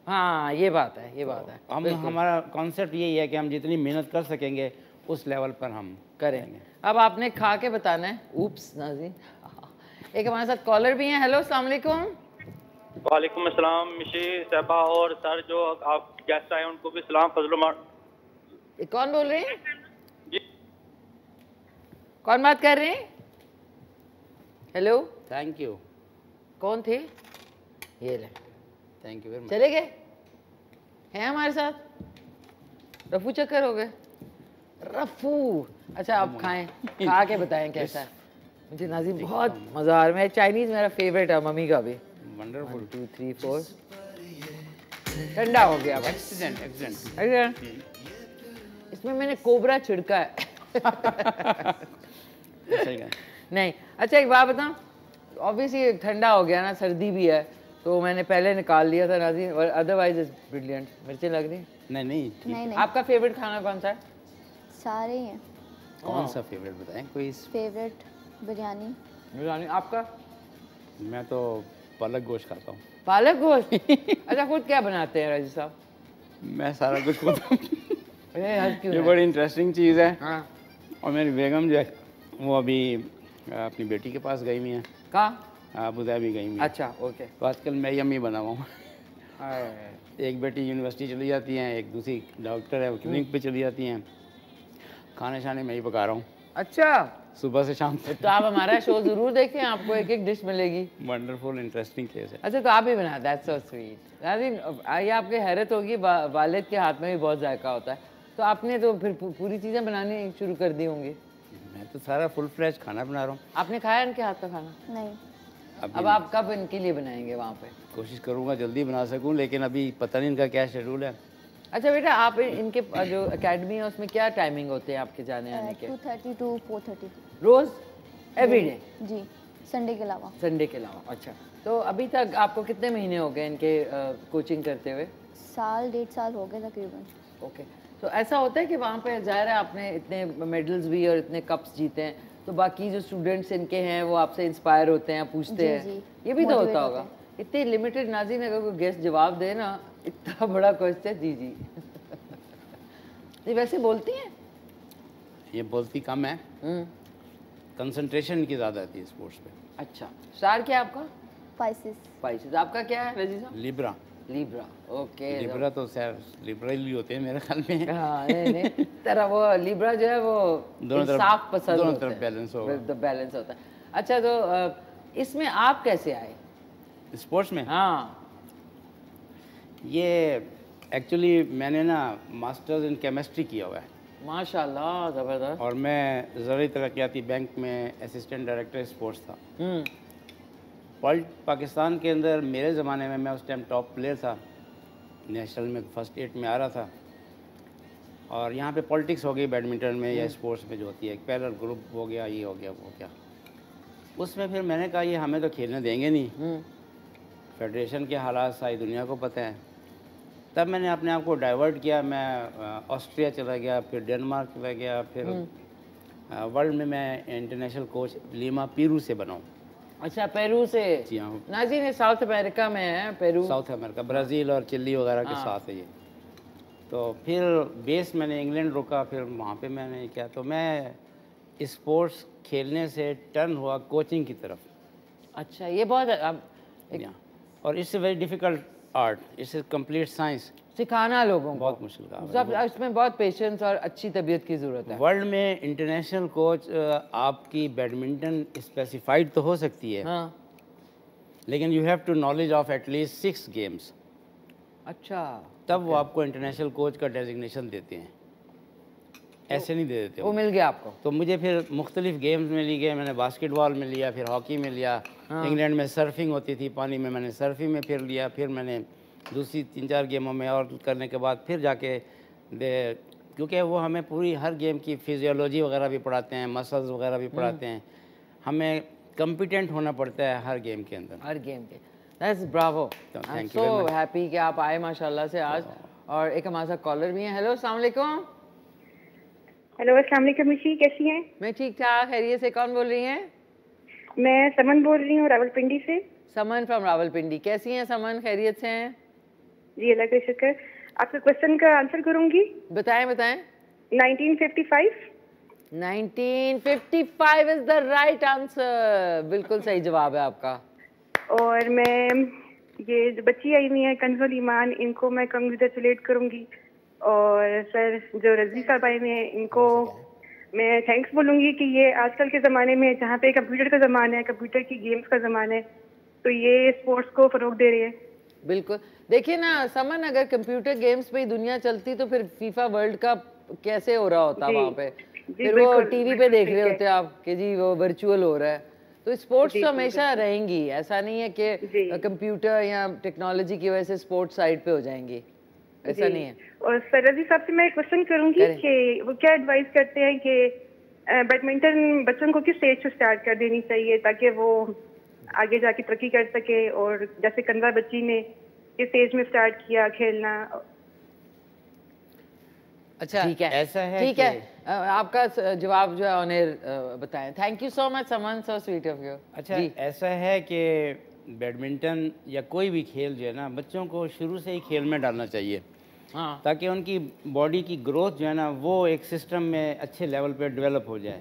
हाँ ये बात है, ये बात है। हम हमारा कॉन्सेप्ट यही है कि हम जितनी मेहनत कर सकेंगे उस लेवल पर हम करेंगे। अब आपने खा के बताना है। ऊप्स नाज़रीन, एक हमारे साथ कॉलर भी हैं। हेलो, अस्सलाम वालेकुम। वालेकुम अस्सलाम मिशी साहबा, और सर जो आप गेस्ट आए उनको भी सलाम। फजल, कौन बोल रहे हैं जी? कौन बात कर रहे हैं? Hello, thank you. कौन थे? ये ले, थैंक यू वेरी मच। चले गए हैं हमारे साथ? रफू चक्कर हो गए। रफू, अच्छा आप खाएं, खा के बताएं कैसा है। मुझे नाज़रीन बहुत मज़ा आ रहा है। चाइनीज़ मेरा फेवरेट है, मम्मी का भी। वंडरफुल। टू थ्री फोर, ठंडा हो गया। Excellent excellent. इसमें मैंने कोबरा छिड़का है। नहीं, अच्छा एक बात बताऊं, ऑब्वियसली ठंडा हो गया ना, सर्दी भी है, तो मैंने पहले निकाल लिया था नाज़रीन, और अदरवाइज इज ब्रिलियंट। मिर्चें लग रही? नहीं नहीं, नहीं नहीं, आपका फेवरेट खाना कौन सा है? सारे ही हैं। कौन सा फेवरेट बताएं कोई? फेवरेट बिरयानी। बिरयानी। आपका? मैं तो पालक गोश्त खाता हूँ। पालक गोश्त? अच्छा, खुद क्या बनाते हैं राजी साहब? मैं सारा कुछ खाता हूँ। ये ये बड़ी इंटरेस्टिंग चीज़ है। हाँ। और मेरी बेगम जो है वो अभी अपनी बेटी के पास गई हुई हैं। कहाँ? अबू धाबी गई हुई। अच्छा, ओके। तो आजकल मैं यम्मी बना हुआ हूँ। एक बेटी यूनिवर्सिटी चली जाती हैं, एक दूसरी डॉक्टर है, वो क्लिनिक पे चली जाती हैं। खाने शाने मैं ही पका रहा हूँ। अच्छा, सुबह से शाम तक। तो आप हमारा शो जरूर देखें, आपको एक एक डिश मिलेगी। वंडरफुल इंटरेस्टिंग केस है। अच्छा, तो आप ही बना, दैट्स सो स्वीट। नाज़रीन, ये आपके हैरत होगी, वा, वालिद के हाथ में भी बहुत जायका होता है, तो आपने तो फिर पूरी चीज़ें बनानी शुरू कर दी होंगी। मैं तो सारा फुल फ्लेश खाना बना रहा हूँ। आपने खाया इनके हाथ का खाना? नहीं। अब आप कब इनके लिए बनाएंगे वहाँ पे? कोशिश करूँगा जल्दी बना सकूँ, लेकिन अभी पता नहीं इनका क्या शेड्यूल है। अच्छा बेटा, आप इनके जो एकेडमी है उसमें क्या टाइमिंग होते हैं आपके जाने आने के? Two thirty two four thirty. रोज़? Every day? जी, संडे के अलावा। संडे के अलावा, अच्छा। तो अभी तक आपको कितने महीने हो गए इनके कोचिंग करते हुए? साल डेढ़ साल हो गए तकरीबन। ओके, तो ऐसा होता है कि वहाँ पे ज़ाहिर है आपने इतने मेडल्स भी और इतने कप्स जीते हैं, तो बाकी जो स्टूडेंट्स इनके हैं वो आपसे इंस्पायर होते हैं, पूछते जी, हैं। जी, ये भी तो होता होगा। इतनी लिमिटेड नाज़रीन, अगर कोई गेस्ट जवाब दे ना, इतना बड़ा क्वेश्चन। जी जी। ये वैसे बोलती हैं? ये बोलती कम है, कंसंट्रेशन की ज़्यादा आती है स्पोर्ट्स पे। अच्छा, स्टार क्या है आपका? पाइसेस। पाइसेस। आपका क्या है रजी साहब? लिब्रा। Libra, okay. लिब्रा तो सर लिबरल ही होते हैं मेरे ख्याल में। हाँ, नहीं नहीं, तेरा वो लिब्रा जो है वो इंसाफ पसंद, दोनों तरफ बैलेंस होगा, बैलेंस होता है। अच्छा, तो इसमें आप कैसे आए स्पोर्ट्स में? हाँ, ये एक्चुअली मैंने ना मास्टर्स इन केमिस्ट्री किया हुआ है। माशाल्लाह, ज़बरदस्त। और मैं ज़रूरी तरक्याती बैंक में असिस्टेंट डायरेक्टर स्पोर्ट्स था। वर्ल्ड पाकिस्तान के अंदर मेरे ज़माने में मैं उस टाइम टॉप प्लेयर था, नेशनल में फर्स्ट एट में आ रहा था। और यहाँ पे पॉलिटिक्स हो गई बैडमिंटन में या स्पोर्ट्स में जो होती है, एक पैरल ग्रुप हो गया, ये हो गया, वो हो गया। उसमें फिर मैंने कहा ये हमें तो खेलने देंगे नहीं, फेडरेशन के हालात सारी दुनिया को पता है। तब मैंने अपने आप को डाइवर्ट किया, मैं ऑस्ट्रिया चला गया, फिर डेनमार्क चला गया, फिर वर्ल्ड में मैं इंटरनेशनल कोच लीमा पेरू से बनाऊँ। अच्छा, पेरू से? जी हाँ। नाज़रीन, ये साउथ अमेरिका में है पेरू। साउथ अमेरिका, ब्राज़ील और चिली वगैरह के साथ है ये। तो फिर बेस मैंने इंग्लैंड रुका, फिर वहाँ पे मैंने क्या, तो मैं स्पोर्ट्स खेलने से टर्न हुआ कोचिंग की तरफ। अच्छा, ये बहुत अब एक... और it's a very difficult art, it's a complete science. सिखाना लोगों को बहुत मुश्किल काम है, सब इसमें बहुत पेशेंस और अच्छी तबीयत की ज़रूरत है। वर्ल्ड में इंटरनेशनल कोच आपकी बैडमिंटन स्पेसिफाइड तो हो सकती है, हाँ, लेकिन you have to knowledge of at least six games. अच्छा, तब वो आपको इंटरनेशनल कोच का डेजिग्नेशन देते हैं, ऐसे नहीं दे देते। वो मिल गया आपको? तो मुझे फिर मुख्तलिफ गेम्स में ली गए, मैंने बास्केटबॉल में लिया, फिर हॉकी में लिया, हाँ। इंग्लैंड में सर्फिंग होती थी पानी में, मैंने सर्फिंग में फिर लिया, फिर मैंने दूसरी तीन चार गेमों में और करने के बाद फिर जाके दे, क्योंकि वो हमें पूरी हर गेम की फिजियोलॉजी वगैरह भी पढ़ाते हैं, मसल्स वगैरह भी पढ़ाते हैं, हमें कॉम्पिटेंट होना पड़ता है हर गेम के अंदर, हर गेम के। That's bravo, I am so happy कि आप आए माशाल्लाह से आज। और एक हमारे साथ कॉलर भी हैं। हेलो, अस्सलाम वालेकुम। हेलो, अस्सलाम वालेकुम मिशी, कैसी हैं? मैं ठीक ठाक, खैरियत से। कौन बोल रही हैं? मैं समन बोल रही हूँ रावलपिंडी से। समन फ्रॉम रावलपिंडी। कैसी हैं समन, खैरियत से हैं? जी अल्लाह का शुक्र। आपके क्वेश्चन का आंसर करूंगी। बताएं बताएं। Nineteen fifty five. Nineteen fifty five is the right answer, बिल्कुल सही जवाब है आपका। और मैं ये जो बच्ची आई हुई है कंजुल ईमान, इनको मैं कंग्रेचुलेट करूंगी। और सर जो रजी साहब आए हुए हैं इनको मैं थैंक्स बोलूंगी कि ये आजकल के ज़माने में जहाँ पे कंप्यूटर का ज़माना है, कंप्यूटर की गेम्स का ज़माना है, तो ये स्पोर्ट्स को फ़रोग दे रही है। बिल्कुल। देखिए ना समन, अगर कंप्यूटर गेम्स पे ही दुनिया चलती तो फिर फीफा वर्ल्ड कप कैसे हो रहा होता वहाँ पे, फिर वो टीवी पे देख रहे होते आप कि जी वो वर्चुअल हो रहा है। तो स्पोर्ट्स तो हमेशा रहेंगी, ऐसा नहीं है कि कंप्यूटर या टेक्नोलॉजी की वजह से स्पोर्ट्स साइड पे हो जाएंगी, ऐसा नहीं है। और सर रजी साहब से मैं क्वेश्चन करूंगी कि वो क्या एडवाइस करते हैं कि बैडमिंटन बच्चों को किस स्टेज से स्टार्ट कर देनी चाहिए ताकि वो आगे जाके तरक्की कर सके, और जैसे कंधा बच्ची ने किस स्टेज में स्टार्ट किया खेलना। अच्छा ठीक है, ऐसा है ठीक है, आपका जवाब जो है ऑनर बताएं। Thank you so much Saman, so sweet of you. अच्छा ऐसा है कि बैडमिंटन या कोई भी खेल जो है ना बच्चों को शुरू से ही खेल में डालना चाहिए, हाँ, ताकि उनकी बॉडी की ग्रोथ जो है ना वो एक सिस्टम में अच्छे लेवल पे डेवलप हो जाए।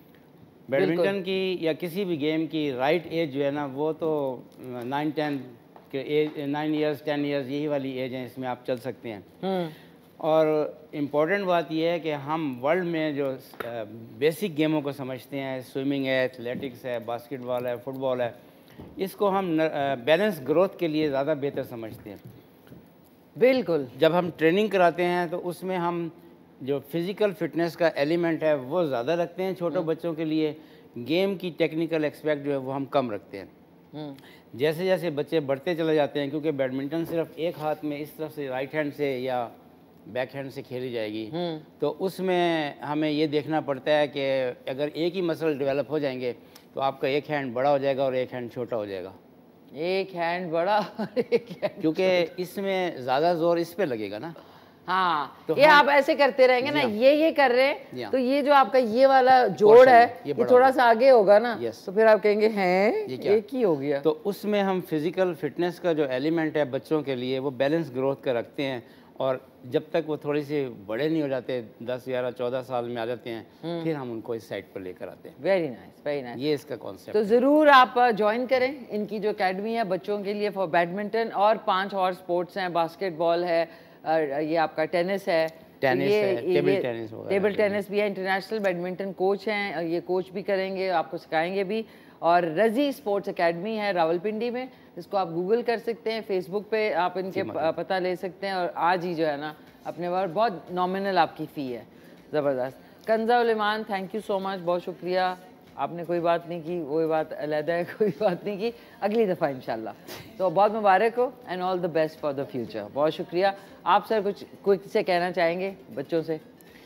बैडमिंटन की या किसी भी गेम की राइट एज जो है ना वो तो नाइन टेन के age, nine years ten years यही वाली एज है, इसमें आप चल सकते हैं। और इम्पॉर्टेंट बात यह है कि हम वर्ल्ड में जो बेसिक गेमों को समझते हैं, स्विमिंग है, एथलेटिक्स है, बास्केटबॉल है, फुटबॉल है, इसको हम बैलेंस ग्रोथ के लिए ज़्यादा बेहतर समझते हैं। बिल्कुल। जब हम ट्रेनिंग कराते हैं तो उसमें हम जो फिज़िकल फिटनेस का एलिमेंट है वो ज़्यादा रखते हैं छोटे बच्चों के लिए, गेम की टेक्निकल एक्सपेक्ट जो है वो हम कम रखते हैं। जैसे जैसे बच्चे बढ़ते चले जाते हैं, क्योंकि बैडमिंटन सिर्फ एक हाथ में इस तरफ से राइट हैंड से या बैक हैंड से खेली जाएगी, तो उसमें हमें ये देखना पड़ता है कि अगर एक ही मसल डेवलप हो जाएंगे तो आपका एक हैंड बड़ा हो जाएगा और एक हैंड छोटा हो जाएगा। एक हैंड बड़ा और एक हैंड, क्योंकि इसमें ज़्यादा जोर इस पे लगेगा ना। हाँ, तो ये आप ऐसे करते रहेंगे ना, ये ये कर रहे हैं तो ये जो आपका ये वाला जोड़ है ये, ये थोड़ा सा आगे होगा ना, तो फिर आप कहेंगे हैं ये एक ही हो गया। तो उसमें हम फिजिकल फिटनेस का जो एलिमेंट है बच्चों के लिए वो बैलेंस ग्रोथ का रखते हैं, और जब तक वो थोड़ी सी बड़े नहीं हो जाते, दस ग्यारह चौदह साल में आ जाते हैं, फिर हम उनको इस साइड पर लेकर आते हैं। वेरी नाइस, वेरी नाइस, ये इसका कॉन्सेप्ट। तो ज़रूर आप ज्वाइन करें इनकी जो अकेडमी है बच्चों के लिए फॉर बैडमिंटन, और पांच और स्पोर्ट्स हैं, बास्केटबॉल है, ये आपका टेनिस है, टेनिस ये, है, टेबल टेनिस होगा, टेबल टेनिस भी है, इंटरनेशनल बैडमिंटन कोच हैं, ये कोच भी करेंगे, आपको सिखाएंगे भी। और रजी स्पोर्ट्स एकेडमी है रावलपिंडी में, इसको आप गूगल कर सकते हैं, फेसबुक पे आप इनके पता ले सकते हैं, और आज ही जो है ना अपने बार बहुत नॉमिनल आपकी फ़ी है, ज़बरदस्त। Kanza ul Iman, thank you so much, बहुत शुक्रिया। आपने कोई बात नहीं की, वो बात अलग है, कोई बात नहीं की, अगली दफ़ा इंशाल्लाह। तो बहुत मुबारक हो and all the best for the future. बहुत शुक्रिया। आप सर कुछ कुछ से कहना चाहेंगे बच्चों से?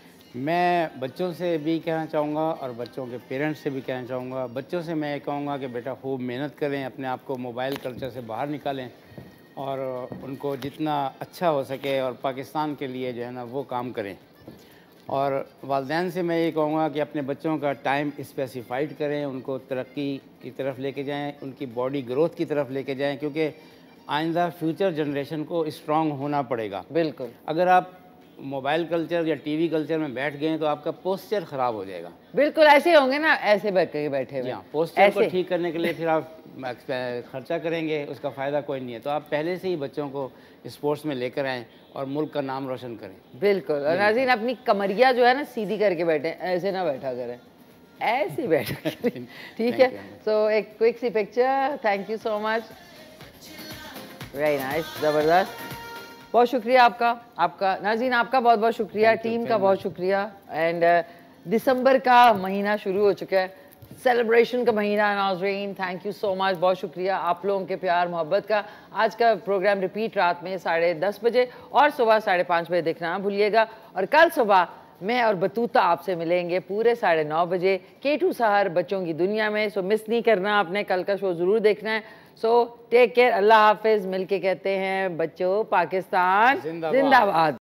मैं बच्चों से भी कहना चाहूँगा और बच्चों के पेरेंट्स से भी कहना चाहूँगा। बच्चों से मैं ये कहूँगा कि बेटा खूब मेहनत करें, अपने आप को मोबाइल कल्चर से बाहर निकालें, और उनको जितना अच्छा हो सके और पाकिस्तान के लिए जो है ना वो काम करें। और वालिदैन से मैं ये कहूँगा कि अपने बच्चों का टाइम स्पेसिफाइड करें, उनको तरक्की की तरफ लेके जाएं, उनकी बॉडी ग्रोथ की तरफ लेके जाएं, क्योंकि आइंदा फ्यूचर जनरेशन को स्ट्रॉन्ग होना पड़ेगा। बिल्कुल। अगर आप मोबाइल कल्चर या टीवी कल्चर में बैठ गए तो आपका पोस्चर ख़राब हो जाएगा। बिल्कुल ऐसे होंगे ना, ऐसे बैठ के बैठे हुए। पोस्चर को ठीक करने के लिए फिर आप खर्चा करेंगे, उसका फ़ायदा कोई नहीं है। तो आप पहले से ही बच्चों को स्पोर्ट्स में लेकर आएँ और मुल्क का नाम रोशन करें। बिल्कुल। और नाज़रीन अपनी कमरिया जो है ना सीधी करके बैठे, ऐसे ना बैठा करें, ऐसे बैठा करें, ठीक है। सो एक क्विक सी picture, thank you so much, very nice, ज़बरदस्त। बहुत शुक्रिया आपका, आपका नाज़रीन आपका बहुत बहुत शुक्रिया, टीम का बहुत शुक्रिया। एंड दिसंबर का महीना शुरू हो चुका है, सेलिब्रेशन का महीना नाज़रीन, थैंक यू सो मच, बहुत शुक्रिया आप लोगों के प्यार मोहब्बत का। आज का प्रोग्राम रिपीट रात में साढ़े दस बजे और सुबह साढ़े पाँच बजे देखना ना भूलिएगा। और कल सुबह मैं और बतूता आपसे मिलेंगे पूरे साढ़े नौ बजे के टू सहर बच्चों की दुनिया में। सो मिस नहीं करना आपने, कल का शो ज़रूर देखना है। सो टेक केयर, अल्लाह हाफिज़। मिलके कहते हैं बच्चों पाकिस्तान जिंदाबाद।